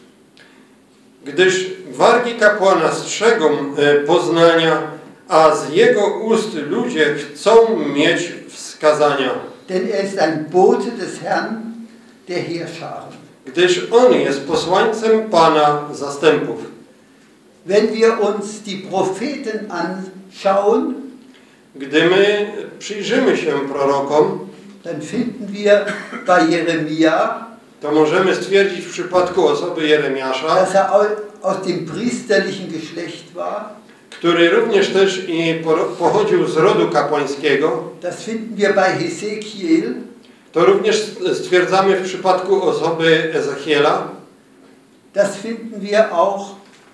Gdyż wargi kapłana strzegą poznania, a z jego ust ludzie chcą mieć wskazania. Denn er ist ein Bote des Herrn, der Heerscharen. Gdyż on jest posłańcem Pana zastępów. Wenn wir uns die Propheten anschauen, gdy my przyjrzymy się prorokom, dann finden wir bei Jeremia, to możemy stwierdzić w przypadku osoby Jeremiasza, dass er aus dem priesterlichen Geschlecht war. Który również też i pochodził z rodu kapłańskiego. Das finden wir bei Hesekiel. To również stwierdzamy w przypadku osoby Ezechiela. Das finden wir auch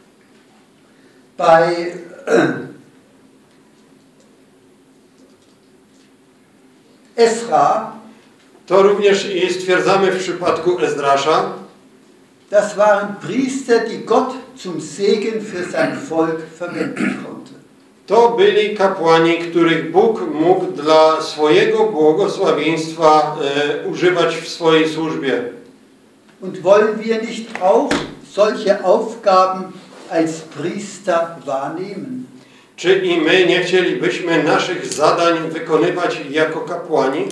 bei Esra. To również i stwierdzamy w przypadku Ezdrasza. Das waren Priester, die Gott zum Segen für sein Volk verwenden konnte. To byli kapłani, których Bóg mógł dla swojego błogosławieństwa używać w swojej służbie. Und wollen wir nicht auch solche Aufgaben als Priester wahrnehmen? Czy i my nie chcielibyśmy naszych zadań wykonywać jako kapłani?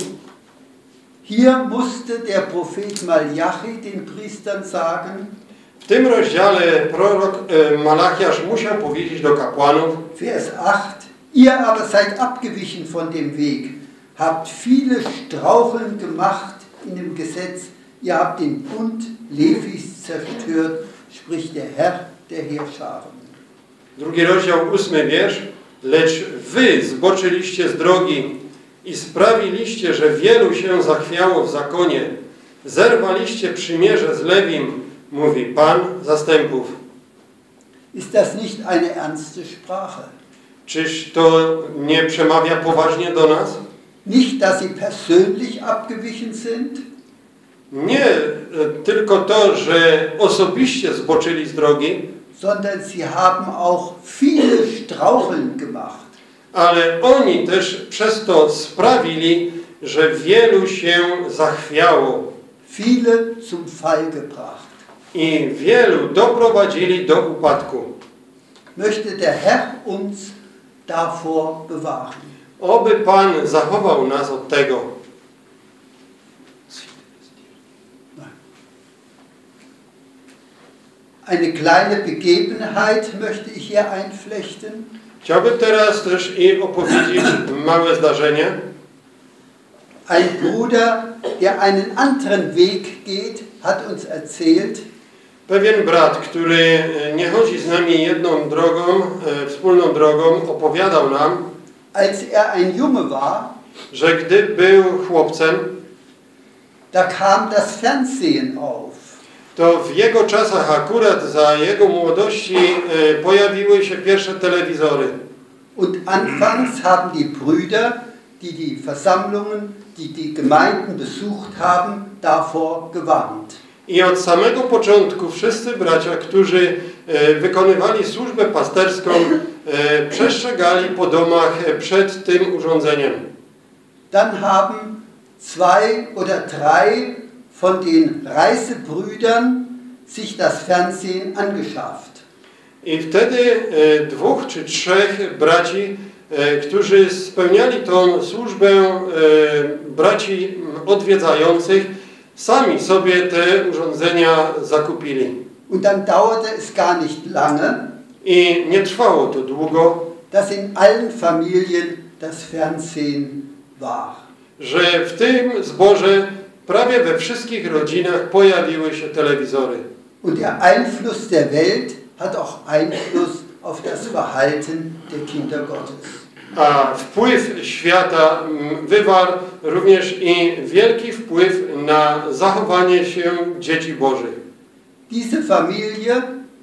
Hier musste der Prophet Malachi den Priestern sagen, w tym rozdziale prorok Malachiasz musiał powiedzieć do kapłanów, Vers 8, ihr aber seid abgewichen von dem Weg, habt viele Straucheln gemacht in dem Gesetz, ihr habt den Bund Levis zerstört, spricht der Herr der Heerscharen. Drugi rozdział, 8 wiersz. Lecz wy zboczyliście z drogi i sprawiliście, że wielu się zachwiało w zakonie. Zerwaliście przymierze z Lewim, mówi Pan zastępów. Ist das nicht eine ernste Sprache? Czyż to nie przemawia poważnie do nas? Nicht, dass sie persönlich abgewichen sind, Nie tylko to, że osobiście zboczyli z drogi, sondern sie haben auch viele Straucheln gemacht. ale oni też przez to sprawili, że wielu się zachwiało. Viele zum Fall gebracht. I wielu doprowadzili do upadku. Möchte der Herr uns davor bewahren. Oby Pan zachował nas od tego. Eine kleine Begebenheit möchte ich hier einflechten. Chciałbym teraz też i opowiedzieć małe zdarzenie. Ein Bruder, der einen anderen Weg geht, hat uns erzählt, Pewien brat, który nie chodzi z nami jedną drogą, wspólną drogą, opowiadał nam, als ein Junge war, że gdy był chłopcem, da kam das Fernsehen auf. to w jego czasach, akurat za jego młodości, pojawiły się pierwsze telewizory. Und anfangs haben die Brüder, die Versammlungen, die Gemeinden besucht haben, davor gewarnt. I od samego początku wszyscy bracia, którzy wykonywali służbę pasterską, przestrzegali po domach przed tym urządzeniem. Dann haben 2 oder 3 von den Reisebrüdern sich das Fernsehen angeschafft. I wtedy 2 czy 3 braci, którzy spełniali tą służbę braci odwiedzających, sami sobie te urządzenia zakupili. Und dann dauerte es gar nicht lange, I nie trwało to długo, dass in allen Familien das Fernsehen war. że w tym zborze prawie we wszystkich rodzinach pojawiły się telewizory. Und der Einfluss der Welt hat auch Einfluss auf das Verhalten der Kinder Gottes. A wpływ świata wywarł również i wielki wpływ na zachowanie się dzieci Bożych. Diese Familie,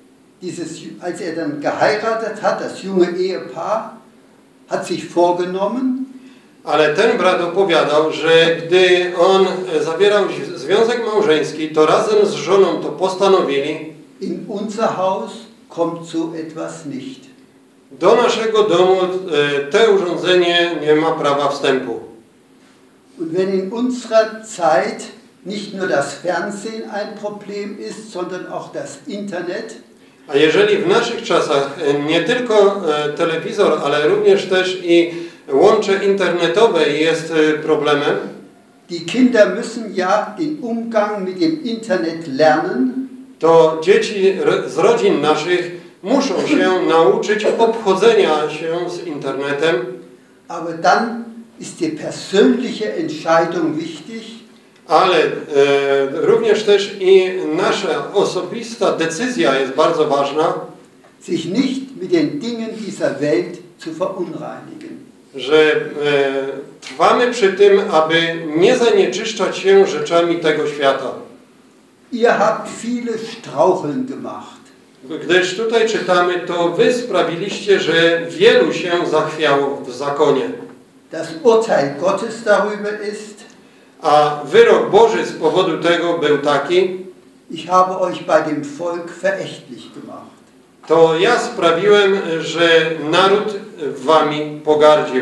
als dann geheiratet hat, das junge Ehepaar, hat sich vorgenommen, Ale ten brat opowiadał, że gdy on zawierał związek małżeński, to razem z żoną to postanowili, in unser Haus kommt so etwas nicht. do naszego domu te urządzenie nie ma prawa wstępu. Und wenn in unserer Zeit nicht nur das Fernsehen ein Problem ist, sondern auch das Internet, A jeżeli w naszych czasach nie tylko telewizor, ale również też i łącze internetowe jest problemem, die Kinder müssen ja den Umgang mit dem Internet lernen, to dzieci z rodzin naszych muszą się nauczyć obchodzenia się z internetem, aber dann ist die persönliche Entscheidung wichtig, ale również też i nasza osobista decyzja jest bardzo ważna, sich nicht mit den Dingen dieser Welt zu verunreinigen. że trwamy przy tym, aby nie zanieczyszczać się rzeczami tego świata. Ihr habt viele Straucheln gemacht. Gdyż tutaj czytamy, to wy sprawiliście, że wielu się zachwiało w zakonie. Das Urteil Gottes darüber ist, A wyrok Boży z powodu tego był taki, ich habe euch bei dem Volk verächtlich gemacht. to ja sprawiłem, że naród wami pogardził.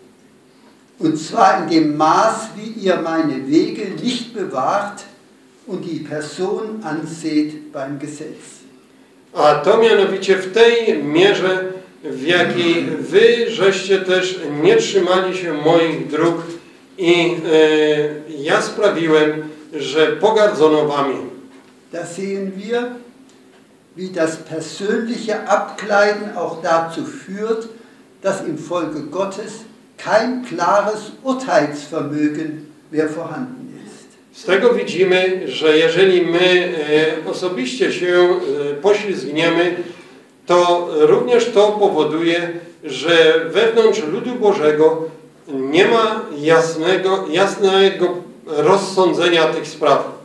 Und zwar in dem Maß, wie ihr meine Wege nicht bewahrt und die Person anseht beim Gesetz. A to mianowicie w tej mierze, w jakiej wy żeście też nie trzymali się moich dróg i ja sprawiłem, że pogardzono wami. Da sehen wir, wie das persönliche Abkleiden auch dazu führt, dass im Volke Gottes kein klares Urteilsvermögen mehr vorhanden ist. Z tego widzimy, że jeżeli my osobiście się poślizgniemy, to również to powoduje, że wewnątrz ludu Bożego nie ma jasnego rozsądzenia tych spraw.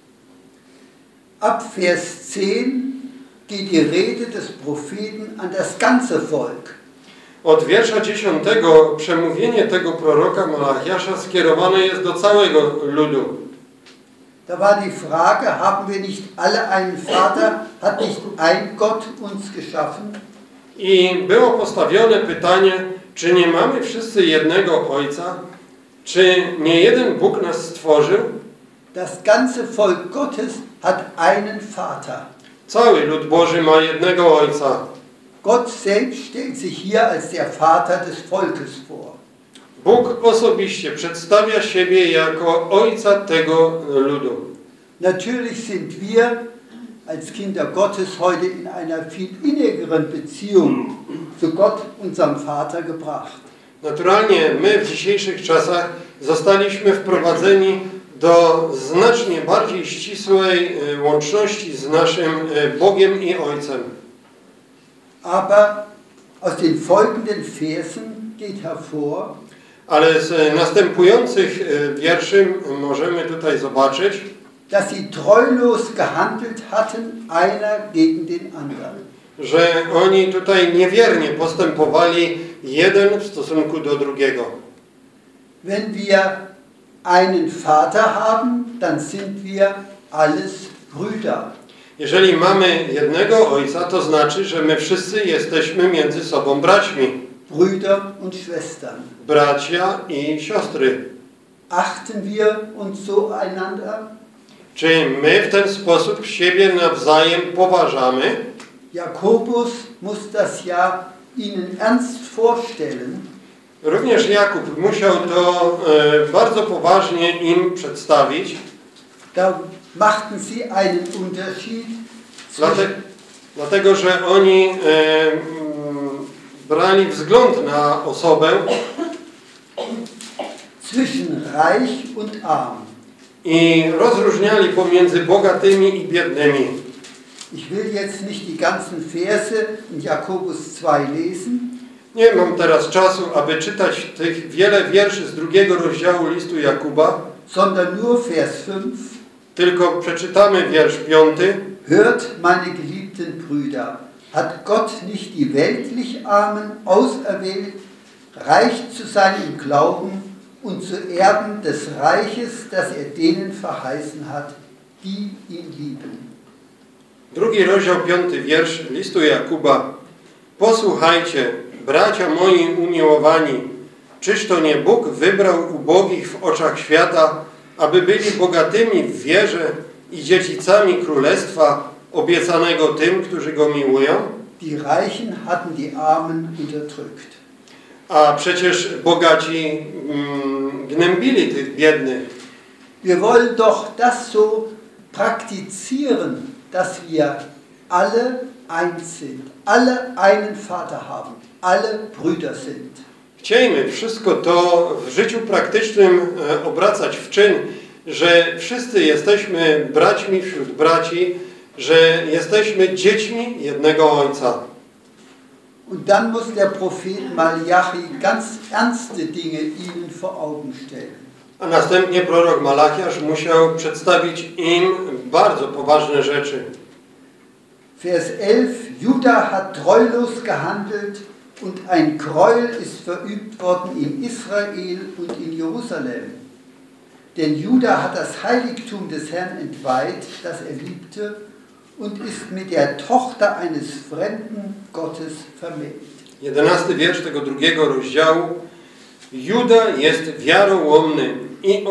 Ab Vers 10 geht die Rede des Propheten an das ganze Volk. Od wiersza 10 przemówienie tego proroka Malachiasza skierowane jest do całego ludu. Da war die Frage, haben wir nicht alle einen Vater, hat nicht ein Gott uns geschaffen? I było postawione pytanie, czy nie mamy wszyscy jednego Ojca? Czy nie jeden Bóg nas stworzył? Das ganze Volk Gottes hat einen Vater. Cały lud Boży ma jednego Ojca. Gott selbst stellt sich hier als der Vater des Volkes vor. Bóg osobiście przedstawia siebie jako Ojca tego ludu. Natürlich sind wir als Kinder Gottes heute in einer viel innigeren Beziehung zu Gott, unserem Vater, gebracht. Naturalnie my w dzisiejszych czasach zostaliśmy wprowadzeni do znacznie bardziej ścisłej łączności z naszym Bogiem i Ojcem. Aber aus den folgenden Versen geht hervor, Ale z następujących wierszy możemy tutaj zobaczyć, dass sie treulos gehandelt hatten, einer gegen den anderen. że oni tutaj niewiernie postępowali jeden w stosunku do drugiego. Wenn wir einen Vater haben, dann sind wir alles Brüder. Jeżeli mamy jednego Ojca, to znaczy, że my wszyscy jesteśmy między sobą braćmi. Brüder und Schwestern. Bracia i siostry. Achten wir uns so einander? Czy my w ten sposób siebie nawzajem poważamy? Jakobus muss das ja ihnen ernst vorstellen. Również Jakub musiał to bardzo poważnie im przedstawić. Da machten sie einen Unterschied Dlatego, że oni brali wzgląd na osobę zwischen reich und arm. I rozróżniali pomiędzy bogatymi i biednymi. Ich will jetzt nicht die ganzen Verse in Jakobus 2 lesen. Nie mam teraz czasu, aby czytać tych wiele wierszy z 2 rozdziału listu Jakuba, Sondern nur Vers 5. tylko przeczytamy wiersz 5. Hört, meine geliebten Brüder, hat Gott nicht die weltlich Armen auserwählt, reich zu sein im Glauben und zu Erben des Reiches, das denen verheißen hat, die ihn lieben. 2 rozdział 5 wiersz listu Jakuba. Posłuchajcie, bracia moi umiłowani, czyż to nie Bóg wybrał ubogich w oczach świata, aby byli bogatymi w wierze i dziedzicami królestwa obiecanego tym, którzy go miłują? Die Reichen hatten die Armen unterdrückt. A przecież bogaci gnębili tych biednych. Wir wollen doch das so praktizieren, dass wir alle eins sind, alle einen Vater haben, alle Brüder sind. Chciejmy wszystko to w życiu praktycznym obracać w czyn, że wszyscy jesteśmy braćmi wśród braci, że jesteśmy dziećmi jednego Ojca. Und dann muss der Prophet Malachi ganz ernste Dinge ihnen vor Augen stellen. A następnie prorok Malachiasz musiał przedstawić im bardzo poważne rzeczy. Vers 11. Juda hat treulos gehandelt und ein Gräuel ist verübt worden in Israel und in Jerusalem. Denn Juda hat das Heiligtum des Herrn entweiht, das liebte, und ist mit der Tochter eines fremden Gottes vermählt. 11 wiersz tego 2 rozdziału. Juda jest wiarołomny i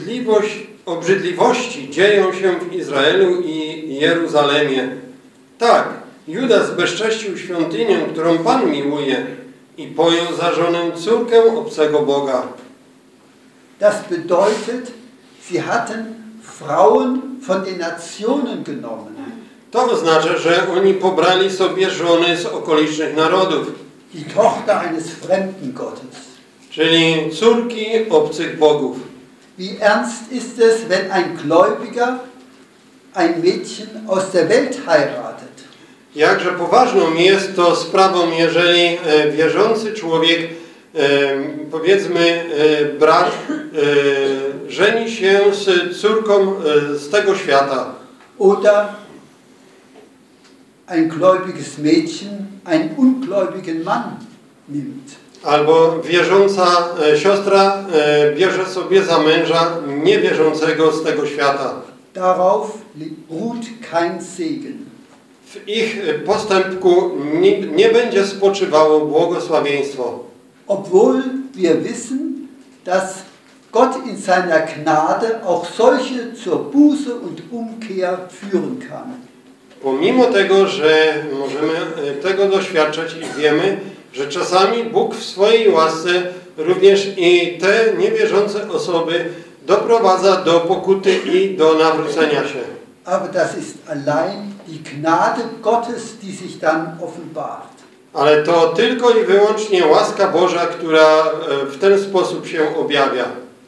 obrzydliwości dzieją się w Izraelu i Jeruzalemie. Tak, Juda zbezcześcił świątynię, którą Pan miłuje i pojął za żonę córkę obcego Boga. Das bedeutet, sie hatten Frauen von den Nationen genommen. To oznacza, że oni pobrali sobie żony z okolicznych narodów. Die Tochter eines fremden Gottes. Czyli córki obcych bogów. Wie ernst ist es, wenn ein Gläubiger ein Mädchen aus der Welt heiratet? Jakże poważną jest to sprawą, jeżeli wierzący człowiek, powiedzmy brat, żeni się z córką z tego świata. Oder ein gläubiges Mädchen einen ungläubigen Mann nimmt. Albo wierząca siostra bierze sobie za męża niewierzącego z tego świata. Darauf ruht kein Segen. W ich postępku nie będzie spoczywało błogosławieństwo. Obwohl wir wissen, dass Gott in seiner Gnade auch solche zur Buße und Umkehr führen kann. Pomimo tego, że możemy tego doświadczać i wiemy, że czasami Bóg w swojej łasce również i te niewierzące osoby doprowadza do pokuty i do nawrócenia się. Aber das ist allein die Gnade Gottes, die sich dann offenbart. Ale to tylko i wyłącznie łaska Boża, która w ten sposób się objawia.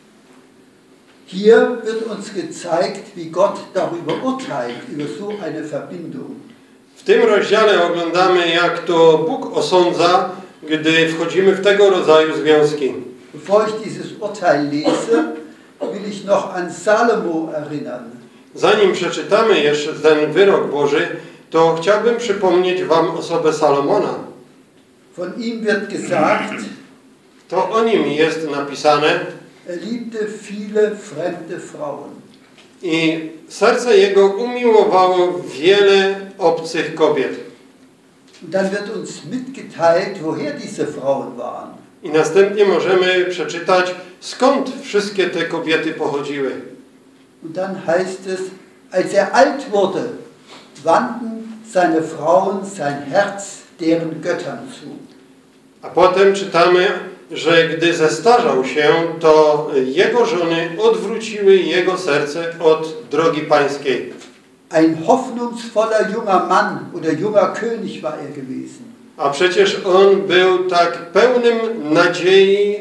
Hier wird uns gezeigt, wie Gott darüber urteilt, über so eine Verbindung. W tym rozdziale oglądamy, jak to Bóg osądza, gdy wchodzimy w tego rodzaju związki. Bevor ich dieses Urteil lese, will ich noch an Salomo erinnern. Zanim przeczytamy jeszcze ten wyrok Boży, to chciałbym przypomnieć wam osobę Salomona. Von ihm wird gesagt, To o nim jest napisane liebte viele fremde Frauen. i serce jego umiłowało wiele obcych kobiet. Und dann wird uns mitgeteilt, woher diese Frauen waren. I następnie możemy przeczytać, skąd wszystkie te kobiety pochodziły. Und dann heißt es, als er alt wurde, wandten seine Frauen sein Herz deren Göttern zu. A potem czytamy, że gdy zestarzał się, to jego żony odwróciły jego serce od drogi pańskiej. Ein hoffnungsvoller junger Mann oder junger König war er gewesen. A przecież on był tak pełnym nadziei,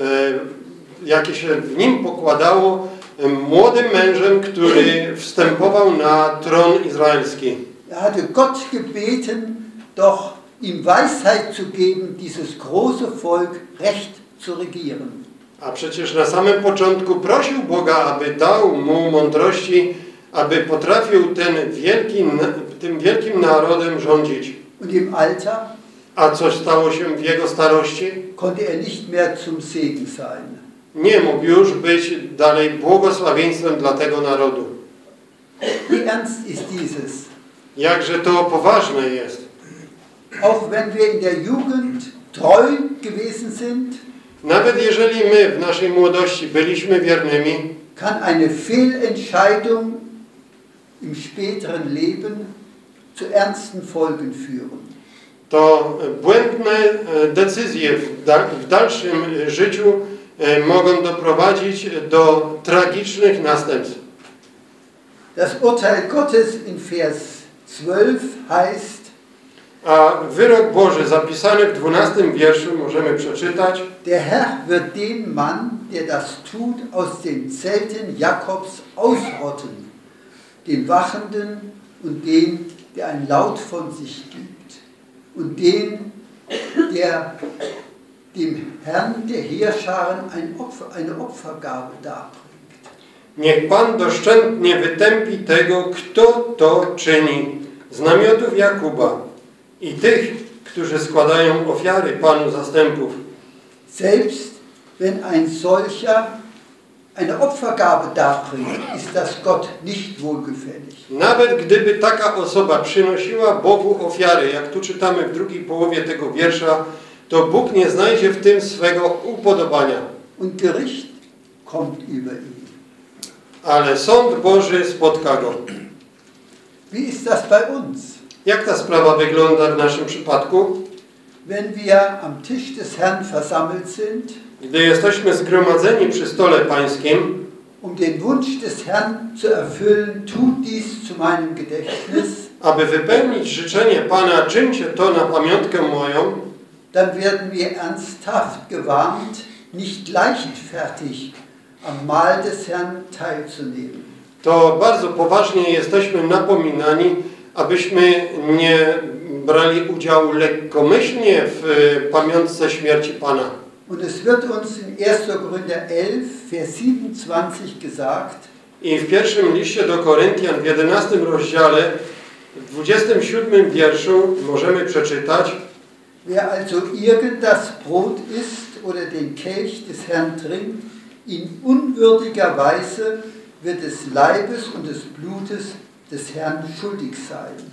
jakie się w nim pokładało, młodym mężem, który wstępował na tron izraelski. Er hatte Gott gebeten, doch ihm Weisheit zu geben, dieses große Volk recht zu regieren. A przecież na samym początku prosił Boga, aby dał mu mądrości, aby potrafił tym wielkim narodem rządzić. Und im Alter A coś stało się w jego starości? konnte er nicht mehr zum Segen sein. Nie mógł już być dalej błogosławieństwem dla tego narodu. Wie ernst ist dieses? Jakże to poważne jest. Auch wenn wir in der Jugend treu gewesen sind, Nawet jeżeli my w naszej młodości byliśmy wiernymi, kann eine Fehlentscheidung im späteren Leben zu ernsten Folgen führen. to błędne decyzje w dalszym życiu mogą doprowadzić do tragicznych następstw. Das Urteil Gottes in Vers 12 heißt, A wyrok Boży zapisany w 12 wierszu możemy przeczytać: der Herr wird den Mann, der das tut, aus den Zelten Jakobs ausrotten, den Wachenden und den, der ein Laut von sich gibt, und den, der dem Herrn der Heerscharen eine Opfergabe darbringt. Niech Pan doszczętnie wytępi tego, kto to czyni, z namiotów Jakuba i tych, którzy składają ofiary Panu zastępów. Selbst wenn ein solcher eine Opfergabe darbringt, ist das Gott nicht wohlgefällig. Nawet gdyby taka osoba przynosiła Bogu ofiary, jak tu czytamy w drugiej połowie tego wiersza, to Bóg nie znajdzie w tym swego upodobania. Und Gericht kommt über ihn. Ale sąd Boży spotka go. Wie ist das bei uns? Jak ta sprawa wygląda w naszym przypadku? Wenn wir am Tisch des Herrn versammelt sind, Gdy jesteśmy zgromadzeni przy stole pańskim, um den Wunsch des Herrn zu erfüllen, tut dies zu meinem Gedächtnis, aby wypełnić życzenie Pana, czyńcie to na pamiątkę moją, dann werden wir ernsthaft gewarnt, nicht leichtfertig am Mahl des Herrn teilzunehmen. to bardzo poważnie jesteśmy napominani, abyśmy nie brali udziału lekkomyślnie w pamiątce śmierci Pana. Und es wird uns in 1. Korinther 11, Vers 27 gesagt, I w pierwszym liście do Koryntian w 11 rozdziale, w 27 wierszu możemy przeczytać: wer also irgend das Brot isst oder den Kelch des Herrn trinkt, in unwürdiger Weise wird des Leibes und des Blutes des Herrn schuldig sein.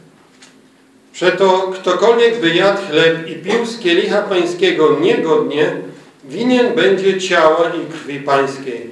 Przeto ktokolwiek by jadł chleb i pił z kielicha pańskiego niegodnie, winien będzie ciała i krwi pańskiej.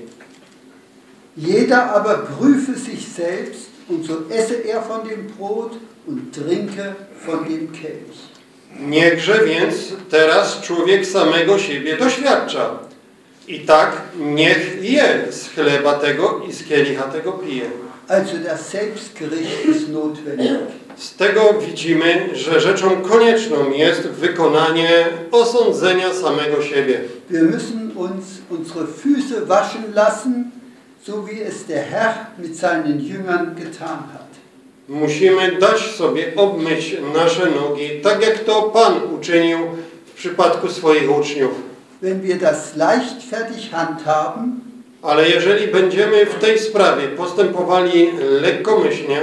Jeder aber prüfe sich selbst, und so esse er von dem Brot und trinke von dem Kelch. Niechże więc teraz człowiek samego siebie doświadcza. I tak niech je z chleba tego i z kielicha tego pije. Also das Selbstgericht ist notwendig. Z tego widzimy, że rzeczą konieczną jest wykonanie osądzenia samego siebie. Wir müssen uns unsere Füße waschen lassen, so wie es der Herr mit seinen Jüngern getan hat. Musimy dać sobie obmyć nasze nogi, tak jak to Pan uczynił w przypadku swoich uczniów. Wenn wir das leichtfertig handhaben, Ale jeżeli będziemy w tej sprawie postępowali lekkomyślnie,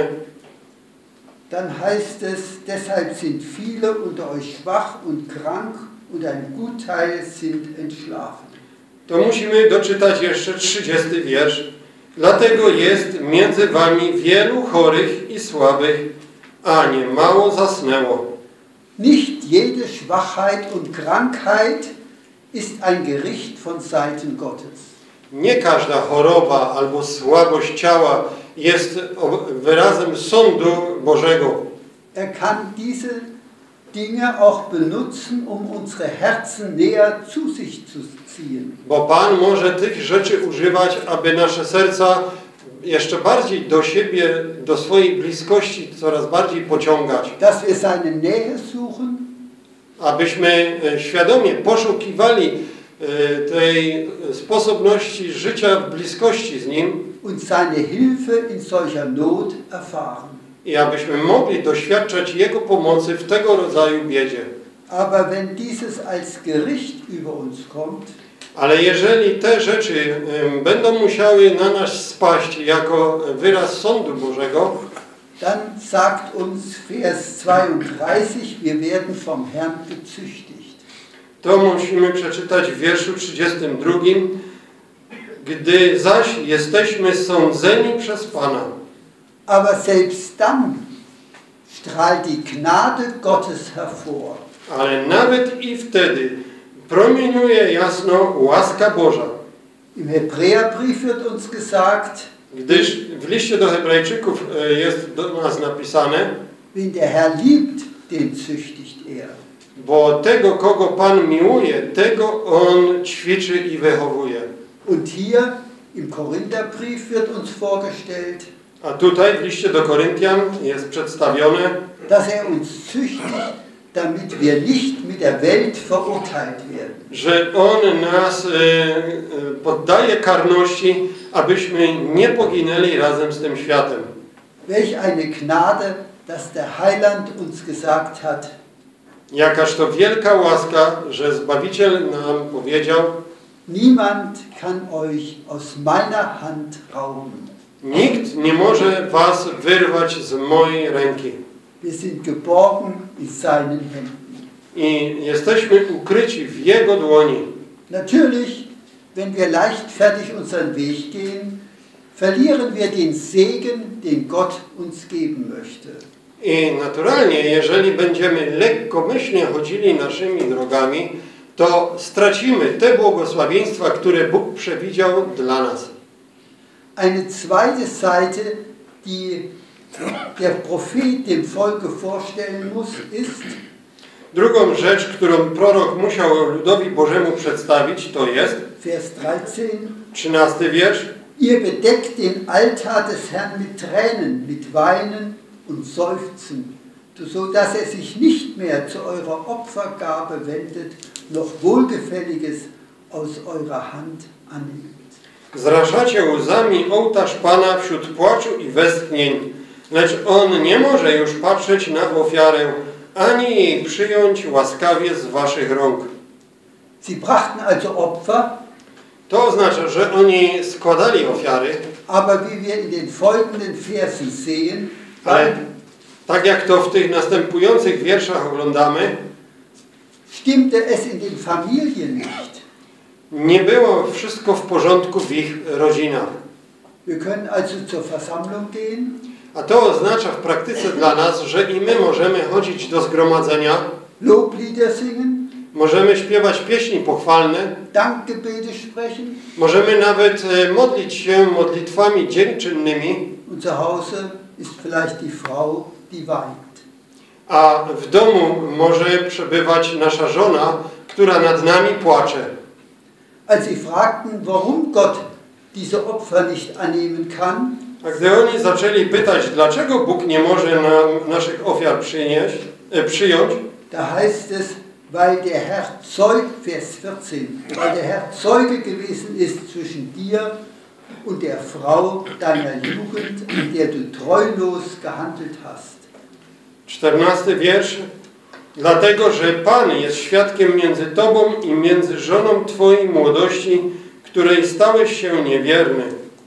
dann heißt es, deshalb sind viele unter euch schwach und krank und ein Gutteil sind entschlafen. to musimy doczytać jeszcze 30 wiersz. Dlatego jest między wami wielu chorych i słabych, a nie mało zasnęło. Nicht jede Schwachheit und Krankheit ist ein Gericht von Seiten Gottes. Nie każda choroba albo słabość ciała jest wyrazem sądu Bożego. Er kann diese Dinge auch benutzen, um unsere Herzen näher zu sich zu ziehen. Bo Pan może tych rzeczy używać, aby nasze serca jeszcze bardziej do siebie, do swojej bliskości coraz bardziej pociągać. Dass wir seine Nähe suchen, Abyśmy świadomie poszukiwali tej sposobności życia w bliskości z Nim und seine Hilfe in solcher Not erfahren. i abyśmy mogli doświadczać Jego pomocy w tego rodzaju biedzie. Aber wenn dieses als Gericht über uns kommt, Ale jeżeli te rzeczy będą musiały na nas spaść jako wyraz sądu Bożego, dann sagt uns Vers 32, wir werden vom Herrn gezüchtigt. to musimy przeczytać w wierszu 32. Gdy zaś jesteśmy sądzeni przez Pana. Aber selbst dann strahlt die Gnade Gottes hervor. Ale nawet i wtedy promieniuje jasno łaska Boża. Im Hebräerbrief wird uns gesagt, Gdyż w liście do Hebrajczyków jest do nas napisane, wen der Herr liebt, den züchtigt er. bo tego, kogo Pan miłuje, tego On ćwiczy i wychowuje. Und hier im Korintherbrief wird uns vorgestellt, A tutaj w liście do Koryntian jest przedstawione, dass er uns züchtigt, damit wir nicht mit der Welt verurteilt werden. że On nas poddaje karności, abyśmy nie poginęli razem z tym światem. Welch eine Gnade, dass der Heiland uns gesagt hat, Jakaż to wielka łaska, że Zbawiciel nam powiedział, niemand kann euch aus meiner Hand rauben. nikt nie może was wyrwać z mojej ręki. Wir sind geborgen in seinen Händen. I jesteśmy ukryci w Jego dłoni. Natürlich, wenn wir leichtfertig unseren Weg gehen, verlieren wir den Segen, den Gott uns geben möchte. I naturalnie, jeżeli będziemy lekkomyślnie chodzili naszymi drogami, to stracimy te błogosławieństwa, które Bóg przewidział dla nas. Eine zweite Seite, die der Prophet dem Volke vorstellen muss, ist, Drugą rzecz, którą prorok musiał ludowi Bożemu przedstawić, to jest Vers 13, 13 wiersz. ihr bedeckt den Altar des Herrn mit Tränen, mit Weinen und Seufzen, so dass er sich nicht mehr zu eurer Opfergabe wendet, noch Wohlgefälliges aus eurer Hand annimmt. Zraszacie łzami ołtarz Pana wśród płaczu i westchnień, lecz On nie może już patrzeć na ofiarę, ani jej przyjąć łaskawie z waszych rąk. Sie brachten also Opfer, To oznacza, że oni składali ofiary, aber wie wir in den folgenden Versen sehen, ale tak jak to w tych następujących wierszach oglądamy, stimmte es in den Familien nicht. nie było wszystko w porządku w ich rodzinach. Wir können also zur Versammlung gehen, A to oznacza w praktyce dla nas, że i my możemy chodzić do zgromadzenia, Loblieder singen, możemy śpiewać pieśni pochwalne, Dankgebete sprechen możemy nawet modlić się modlitwami dziękczynnymi, und zu Hause ist vielleicht die Frau, die weint. a w domu może przebywać nasza żona, która nad nami płacze. Als sie fragten, warum Gott diese Opfer nicht annehmen kann, A gdy oni zaczęli pytać, dlaczego Bóg nie może nam naszych ofiar przyjąć, da heißt es, weil der Herr Vers 14, weil der Herr Zeuge gewesen ist zwischen dir und der Frau deiner Jugend, an der du treulos gehandelt hast. 14 wiersz. Dlatego, że Pan jest świadkiem między tobą i między żoną twojej młodości, której stałeś się niewierny.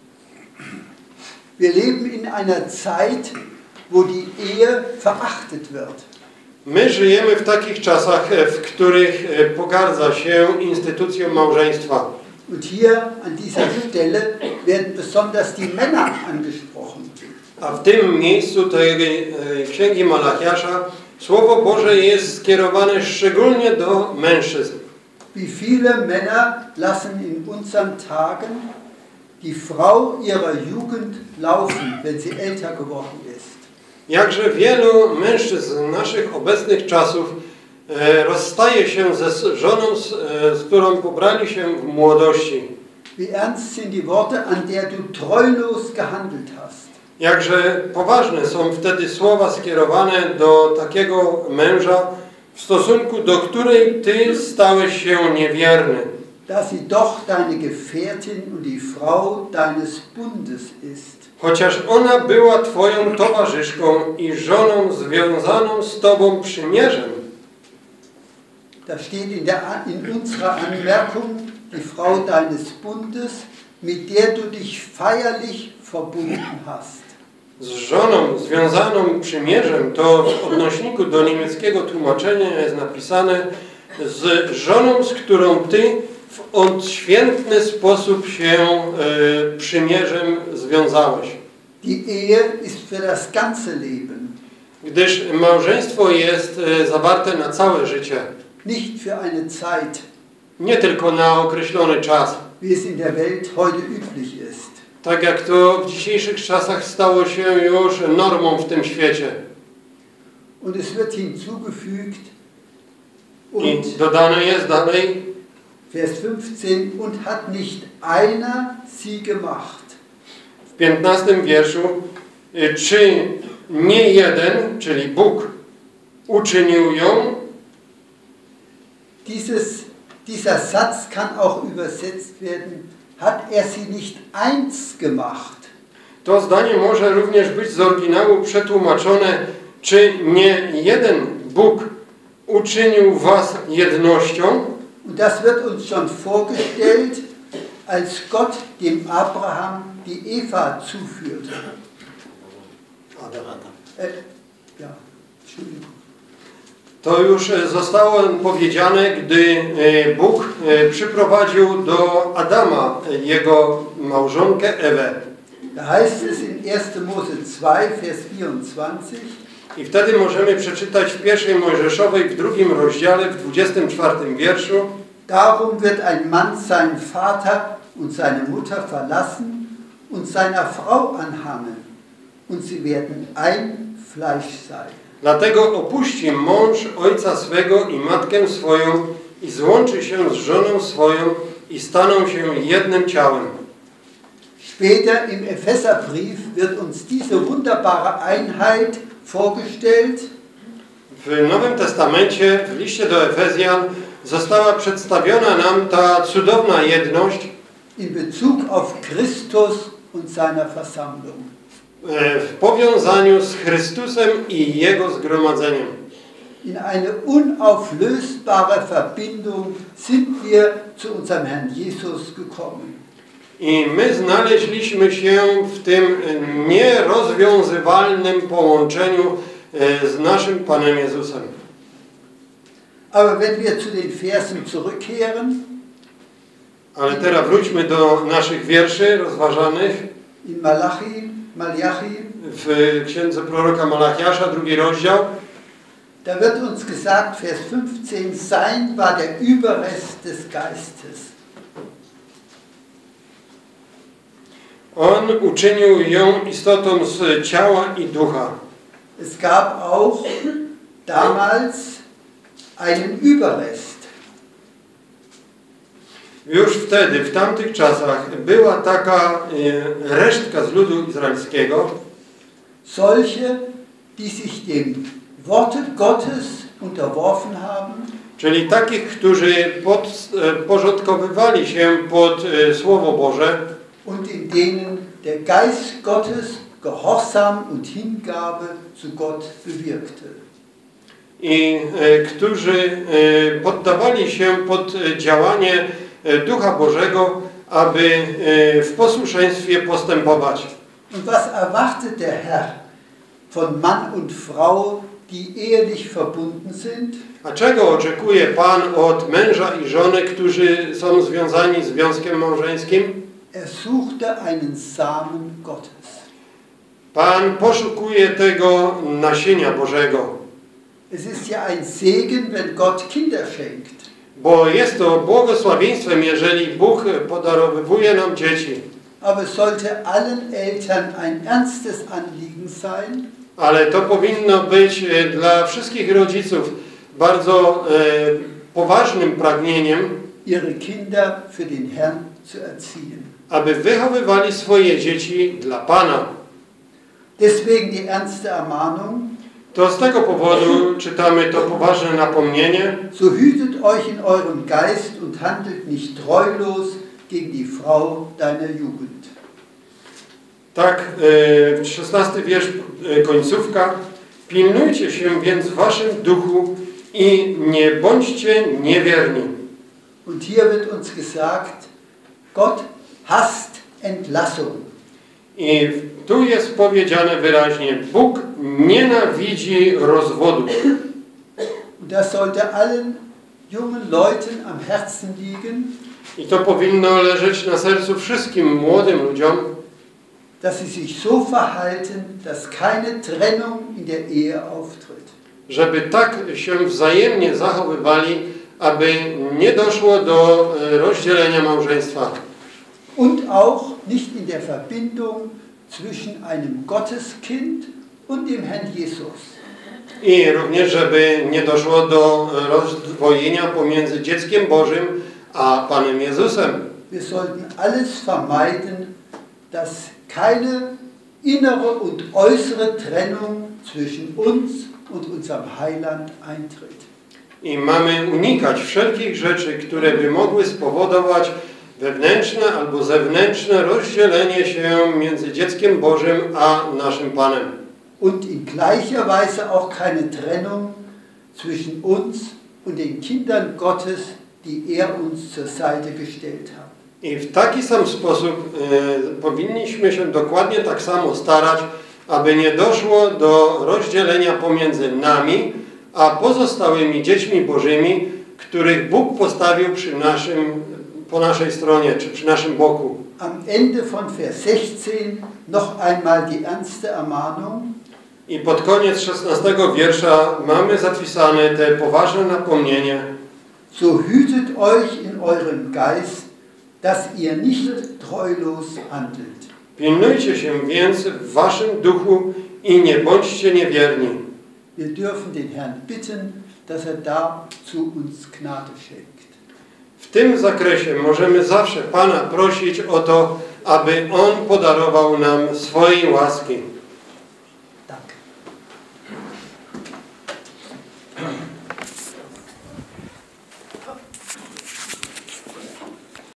Wir leben in einer Zeit, wo die Ehe verachtet wird. My żyjemy w takich czasach, w których pogardza się instytucją małżeństwa. Und hier an dieser Stelle werden besonders die Männer angesprochen. A w tym miejscu tej księgi Malachiasza Słowo Boże jest skierowane szczególnie do mężczyzn. Wie viele Männer lassen in unseren Tagen die Frau ihrer Jugend laufen, wenn sie älter geworden ist. Jakże wielu mężczyzn naszych obecnych czasów rozstaje się ze żoną, z którą pobrali się w młodości. Wie ernst sind die Worte, an der du treulos gehandelt hast. Jakże poważne są wtedy słowa skierowane do takiego męża, w stosunku do której ty stałeś się niewierny. Da sie doch deine Gefährtin und die Frau deines Bundes ist. Chociaż ona była twoją towarzyszką i żoną związaną z tobą przymierzem. Da steht in unserer Anmerkung die Frau deines Bundes, mit der du dich feierlich verbunden hast. Z żoną związaną przymierzem, to w odnośniku do niemieckiego tłumaczenia jest napisane z żoną, z którą ty w odświętny sposób się przymierzem związałeś. Die Ehe ist für das ganze Leben. Gdyż małżeństwo jest zawarte na całe życie. Nicht für eine Zeit. Nie tylko na określony czas. Wie es in der Welt heute üblich ist. Tak jak to w dzisiejszych czasach stało się już normą w tym świecie. Und es wird hinzugefügt I dodane jest dalej Vers 15 und hat nicht einer sie gemacht. w 15 wierszu, czy nie jeden, czyli Bóg, uczynił ją. Dieser Satz kann auch übersetzt werden, hat er sie nicht eins gemacht. To zdanie może również być z oryginału przetłumaczone, czy nie jeden Bóg uczynił was jednością. Und das wird uns schon vorgestellt, als Gott dem Abraham die Eva zuführte. Ja, Entschuldigung. To już zostało powiedziane, gdy Bóg przyprowadził do Adama jego małżonkę Ewę. Da heißt es in 1. Mose 2, Vers 24. I wtedy możemy przeczytać w 1 Mojżeszowej, w 2 rozdziale, w 24 wierszu. Darum wird ein Mann seinen Vater und seine Mutter verlassen und seiner Frau anhangen, und sie werden ein Fleisch sein. Dlatego opuści mąż ojca swego i matkę swoją i złączy się z żoną swoją i staną się jednym ciałem. Später im Epheserbrief wird uns diese wunderbare Einheit vorgestellt. W Nowym Testamencie, w liście do Efezjan, została przedstawiona nam ta cudowna jedność In Bezug auf Christus und seiner Versammlung. W powiązaniu z Chrystusem i Jego zgromadzeniem. In eine unauflösbare Verbindung sind wir zu unserem Herrn Jesus gekommen. I my znaleźliśmy się w tym nierozwiązywalnym połączeniu z naszym Panem Jezusem. Aber wenn wir zu den Versen zurückkehren, ale teraz wróćmy do naszych wierszy rozważanych in Malachi, w księdze proroka Malachiasza, 2 rozdział. Da wird uns gesagt, Vers 15, sein war der Überrest des Geistes. On uczynił ją istotą z ciała i ducha. Es gab auch damals einen Überrest. Już wtedy, w tamtych czasach, była taka resztka z ludu izraelskiego, solche, die sich dem Worte Gottes unterworfen haben, czyli takich, którzy podporządkowywali się pod Słowo Boże und in denen der Geist Gottes Gehorsam und Hingabe zu Gott bewirkte. i którzy poddawali się pod działanie Ducha Bożego, aby w posłuszeństwie postępować. Und was erwartet der Herr von Mann und Frau, die ehelich verbunden sind? A czego oczekuje Pan od męża i żony, którzy są związani związkiem małżeńskim? Er suchte einen Samen Gottes. Pan poszukuje tego nasienia Bożego. Es ist ja ein Segen, wenn Gott Kinder schenkt. Bo jest to błogosławieństwem, jeżeli Bóg podarowywuje nam dzieci. Aber es sollte allen Eltern ein ernstes Anliegen sein, Ale to powinno być dla wszystkich rodziców bardzo poważnym pragnieniem, ihre Kinder für den Herrn zu erziehen. aby wychowywali swoje dzieci dla Pana. Deswegen die ernste Ermahnung: To z tego powodu czytamy to poważne napomnienie. So hütet euch in eurem Geist und handelt nicht treulos gegen die Frau deiner Jugend. Tak, 16 wiersz, końcówka. Pilnujcie się więc w waszym duchu i nie bądźcie niewierni. Und hier wird uns gesagt, Gott hasst Entlassung. I tu jest powiedziane wyraźnie, Bóg nienawidzi rozwodu. Und das sollte allen jungen Leuten am Herzen liegen, I to powinno leżeć na sercu wszystkim młodym ludziom, dass sie sich so verhalten, dass keine Trennung in der Ehe auftritt. żeby tak się wzajemnie zachowywali, aby nie doszło do rozdzielenia małżeństwa. Und auch nicht in der Verbindung zwischen einem Gotteskind und dem Herrn Jesus. I również, żeby nie doszło do rozdwojenia pomiędzy dzieckiem Bożym a Panem Jezusem. Wir sollten alles vermeiden, dass keine innere und äußere Trennung zwischen uns und unserem Heiland eintritt. I mamy unikać wszelkich rzeczy, które by mogły spowodować wewnętrzne albo zewnętrzne rozdzielenie się między dzieckiem Bożym a naszym Panem. Und in gleicher Weise auch keine Trennung zwischen uns und den Kindern Gottes, die er uns zur Seite gestellt hat. I w taki sam sposób powinniśmy się dokładnie tak samo starać, aby nie doszło do rozdzielenia pomiędzy nami a pozostałymi dziećmi Bożymi, których Bóg postawił po naszej stronie, czy przy naszym boku. Am Ende von Vers 16 noch einmal die ernste Ermahnung. I pod koniec 16 wiersza mamy zapisane te poważne napomnienie. So hütet euch in eurem Geist, dass ihr nicht treulos handelt. Pilnujcie się więc w waszym duchu i nie bądźcie niewierni. Wir dürfen den Herrn bitten, dass er dazu uns Gnade schenkt. W tym zakresie możemy zawsze Pana prosić o to, aby On podarował nam swojej łaski.